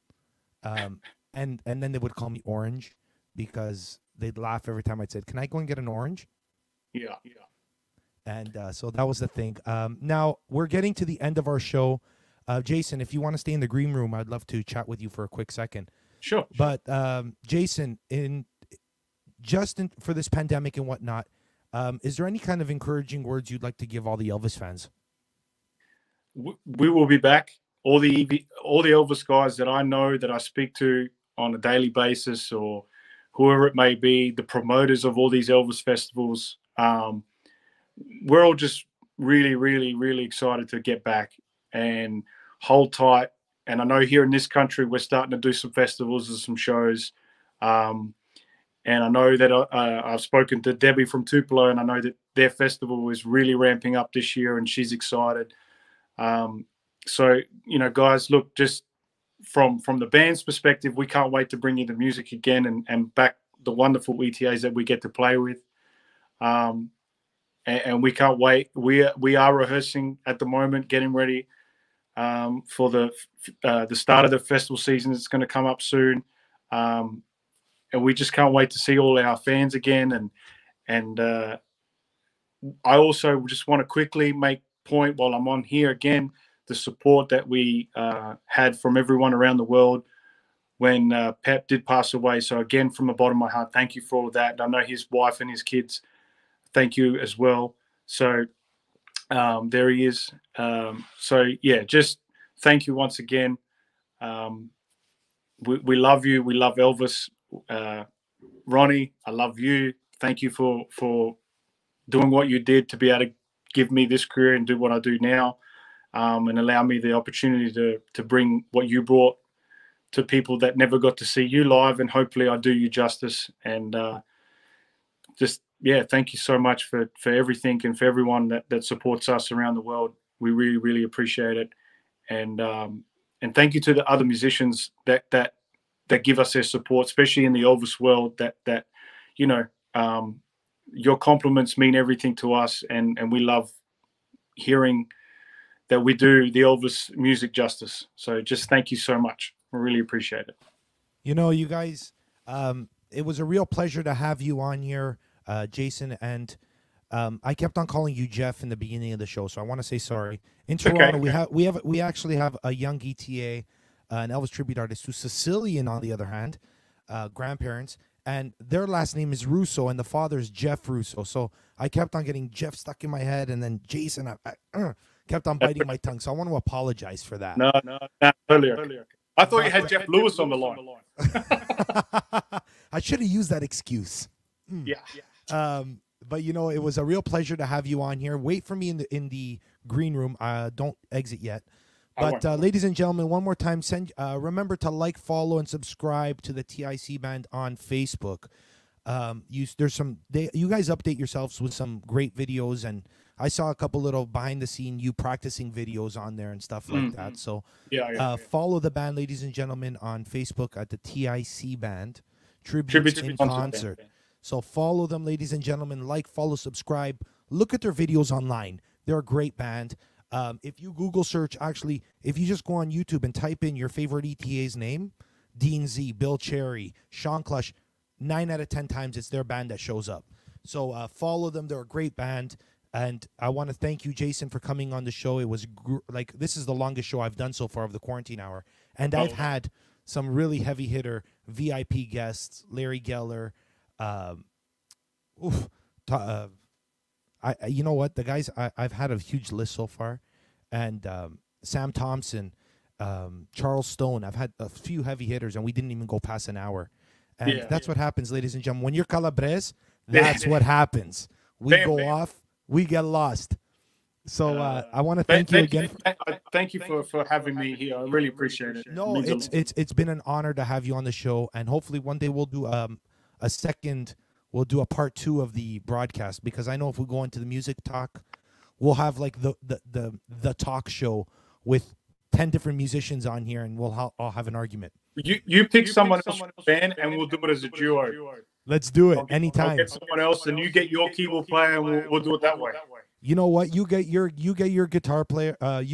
And then they would call me Orange because they'd laugh every time I said, "Can I go and get an orange?" Yeah. And so that was the thing. Now we're getting to the end of our show. Jason, if you want to stay in the green room, I'd love to chat with you for a quick second. Sure. But Jason, for this pandemic and whatnot, is there any kind of encouraging words you'd like to give all the Elvis fans? We will be back. All the Elvis guys that I know, that I speak to on a daily basis, or whoever it may be, the promoters of all these Elvis festivals, we're all just really, really, really excited to get back and hold tight. And I know here in this country, we're starting to do some festivals and some shows. And I know that I've spoken to Debbie from Tupelo, and I know that their festival is really ramping up this year, and she's excited. So, you know, guys, look, just from the band's perspective, we can't wait to bring you the music again and back the wonderful ETAs that we get to play with. And we can't wait. We are rehearsing at the moment, getting ready for the start of the festival season. It's going to come up soon. And we just can't wait to see all our fans again. And I also just want to quickly make point while I'm on here again, the support that we had from everyone around the world when Pep did pass away. So again, from the bottom of my heart, thank you for all of that. I know his wife and his kids, thank you as well. So there he is. So yeah, just thank you once again. We love you. We love Elvis. Ronnie, I love you. Thank you for doing what you did to be able to give me this career and do what I do now. And allow me the opportunity to bring what you brought to people that never got to see you live, and hopefully I do you justice. And thank you so much for everything and for everyone that supports us around the world. We really, really appreciate it. And thank you to the other musicians that give us their support, especially in the Elvis world, that you know, your compliments mean everything to us, and we love hearing that we do the Elvis music justice. So just thank you so much. I really appreciate it. You know, you guys, it was a real pleasure to have you on here, Jason. And I kept on calling you Jeff in the beginning of the show, so I want to say sorry. In Toronto, we actually have a young ETA, an Elvis tribute artist who's Sicilian, on the other hand, grandparents, and their last name is Russo, and the father is Jeff Russo. So I kept on getting Jeff stuck in my head, and then Jason, I kept on biting my tongue. So I want to apologize for that. No, earlier. I thought you had Jeff Lewis on the line. I should have used that excuse. Yeah. But it was a real pleasure to have you on here. Wait for me in the green room. Don't exit yet. But ladies and gentlemen, one more time, remember to like, follow, and subscribe to the TIC Band on Facebook. You guys update yourselves with some great videos, and I saw a couple little behind the scene you practicing videos on there and stuff like that. So follow the band, ladies and gentlemen, on Facebook at the TIC Band Tributes in Concert. So follow them, ladies and gentlemen. Like, follow, subscribe. Look at their videos online. They're a great band. If you Google search, actually, if you just go on YouTube and type in your favorite ETA's name, Dean Z, Bill Cherry, Sean Clush, 9 out of 10 times it's their band that shows up. So follow them. They're a great band. And I want to thank you, Jason, for coming on the show. It was this is the longest show I've done so far of the Quarantine Hour. And I've had some really heavy hitter VIP guests, Larry Geller. You know what? The guys, I've had a huge list so far. And Sam Thompson, Charles Stone. I've had a few heavy hitters, and we didn't even go past an hour. And that's what happens, ladies and gentlemen. When you're Calabres, that's what happens. We go off, we get lost. So I want to thank you again. Thank you for having me here. I really appreciate it. No, it's been an honor to have you on the show, and hopefully one day we'll do we'll do a part 2 of the broadcast, because I know if we go into the music talk, we'll have like the talk show with 10 different musicians on here, and we'll all have an argument. You pick someone else from the band, and we'll do it as a duo. Let's do it anytime. I'll get someone else, and you get your keyboard player, and we'll do it that way. You know what? You get your guitar player.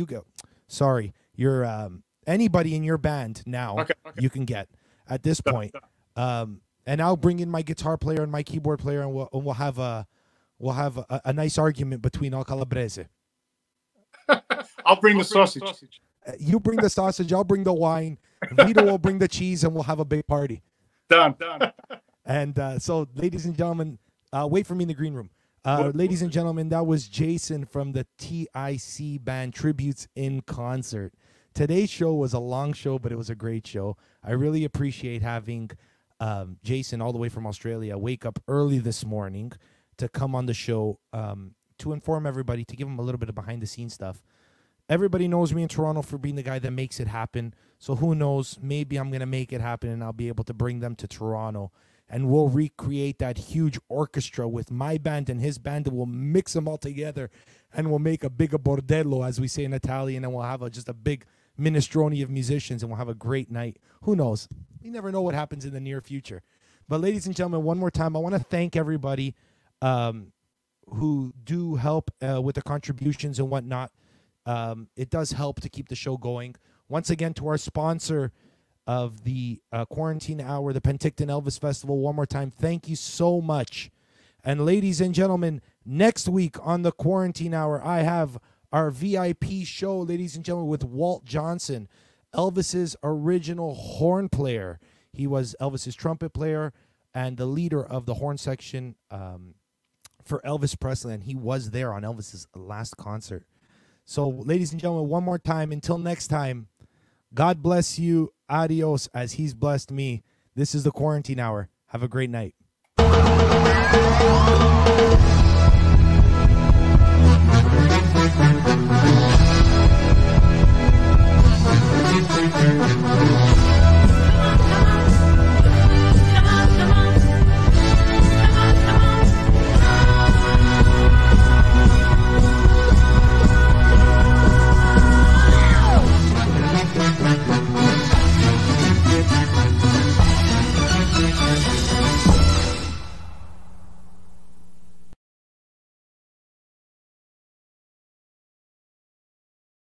Your anybody in your band now. Okay. You can get at this point. And I'll bring in my guitar player and my keyboard player, and we'll have a nice argument between all Calabrese. I'll bring the sausage. You bring the sausage. I'll bring the wine. Vito will bring the cheese, and we'll have a big party. Done. And so, ladies and gentlemen, wait for me in the green room. Ladies and gentlemen, that was Jason from the TIC Band Tributes in Concert. Today's show was a long show, but it was a great show. I really appreciate having Jason all the way from Australia wake up early this morning to come on the show to inform everybody, to give them a little bit of behind-the-scenes stuff. Everybody knows me in Toronto for being the guy that makes it happen. So who knows, maybe I'm going to make it happen, and I'll be able to bring them to Toronto. And we'll recreate that huge orchestra with my band and his band, and we'll mix them all together, and we'll make a big bordello, as we say in Italian, and we'll have just a big minestrone of musicians, and we'll have a great night. Who knows? You never know what happens in the near future. But ladies and gentlemen, one more time, I want to thank everybody who do help with the contributions and whatnot. It does help to keep the show going. Once again, to our sponsor of the Quarantine Hour, the Penticton Elvis Festival, one more time, thank you so much. And ladies and gentlemen, next week on the Quarantine Hour, I have our VIP show, ladies and gentlemen, with Walt Johnson, Elvis's original horn player. He was Elvis's trumpet player and the leader of the horn section for Elvis Presley, and he was there on Elvis's last concert. So, ladies and gentlemen, one more time, until next time, God bless you. Adios, as he's blessed me. This is the Quarantine Hour. Have a great night.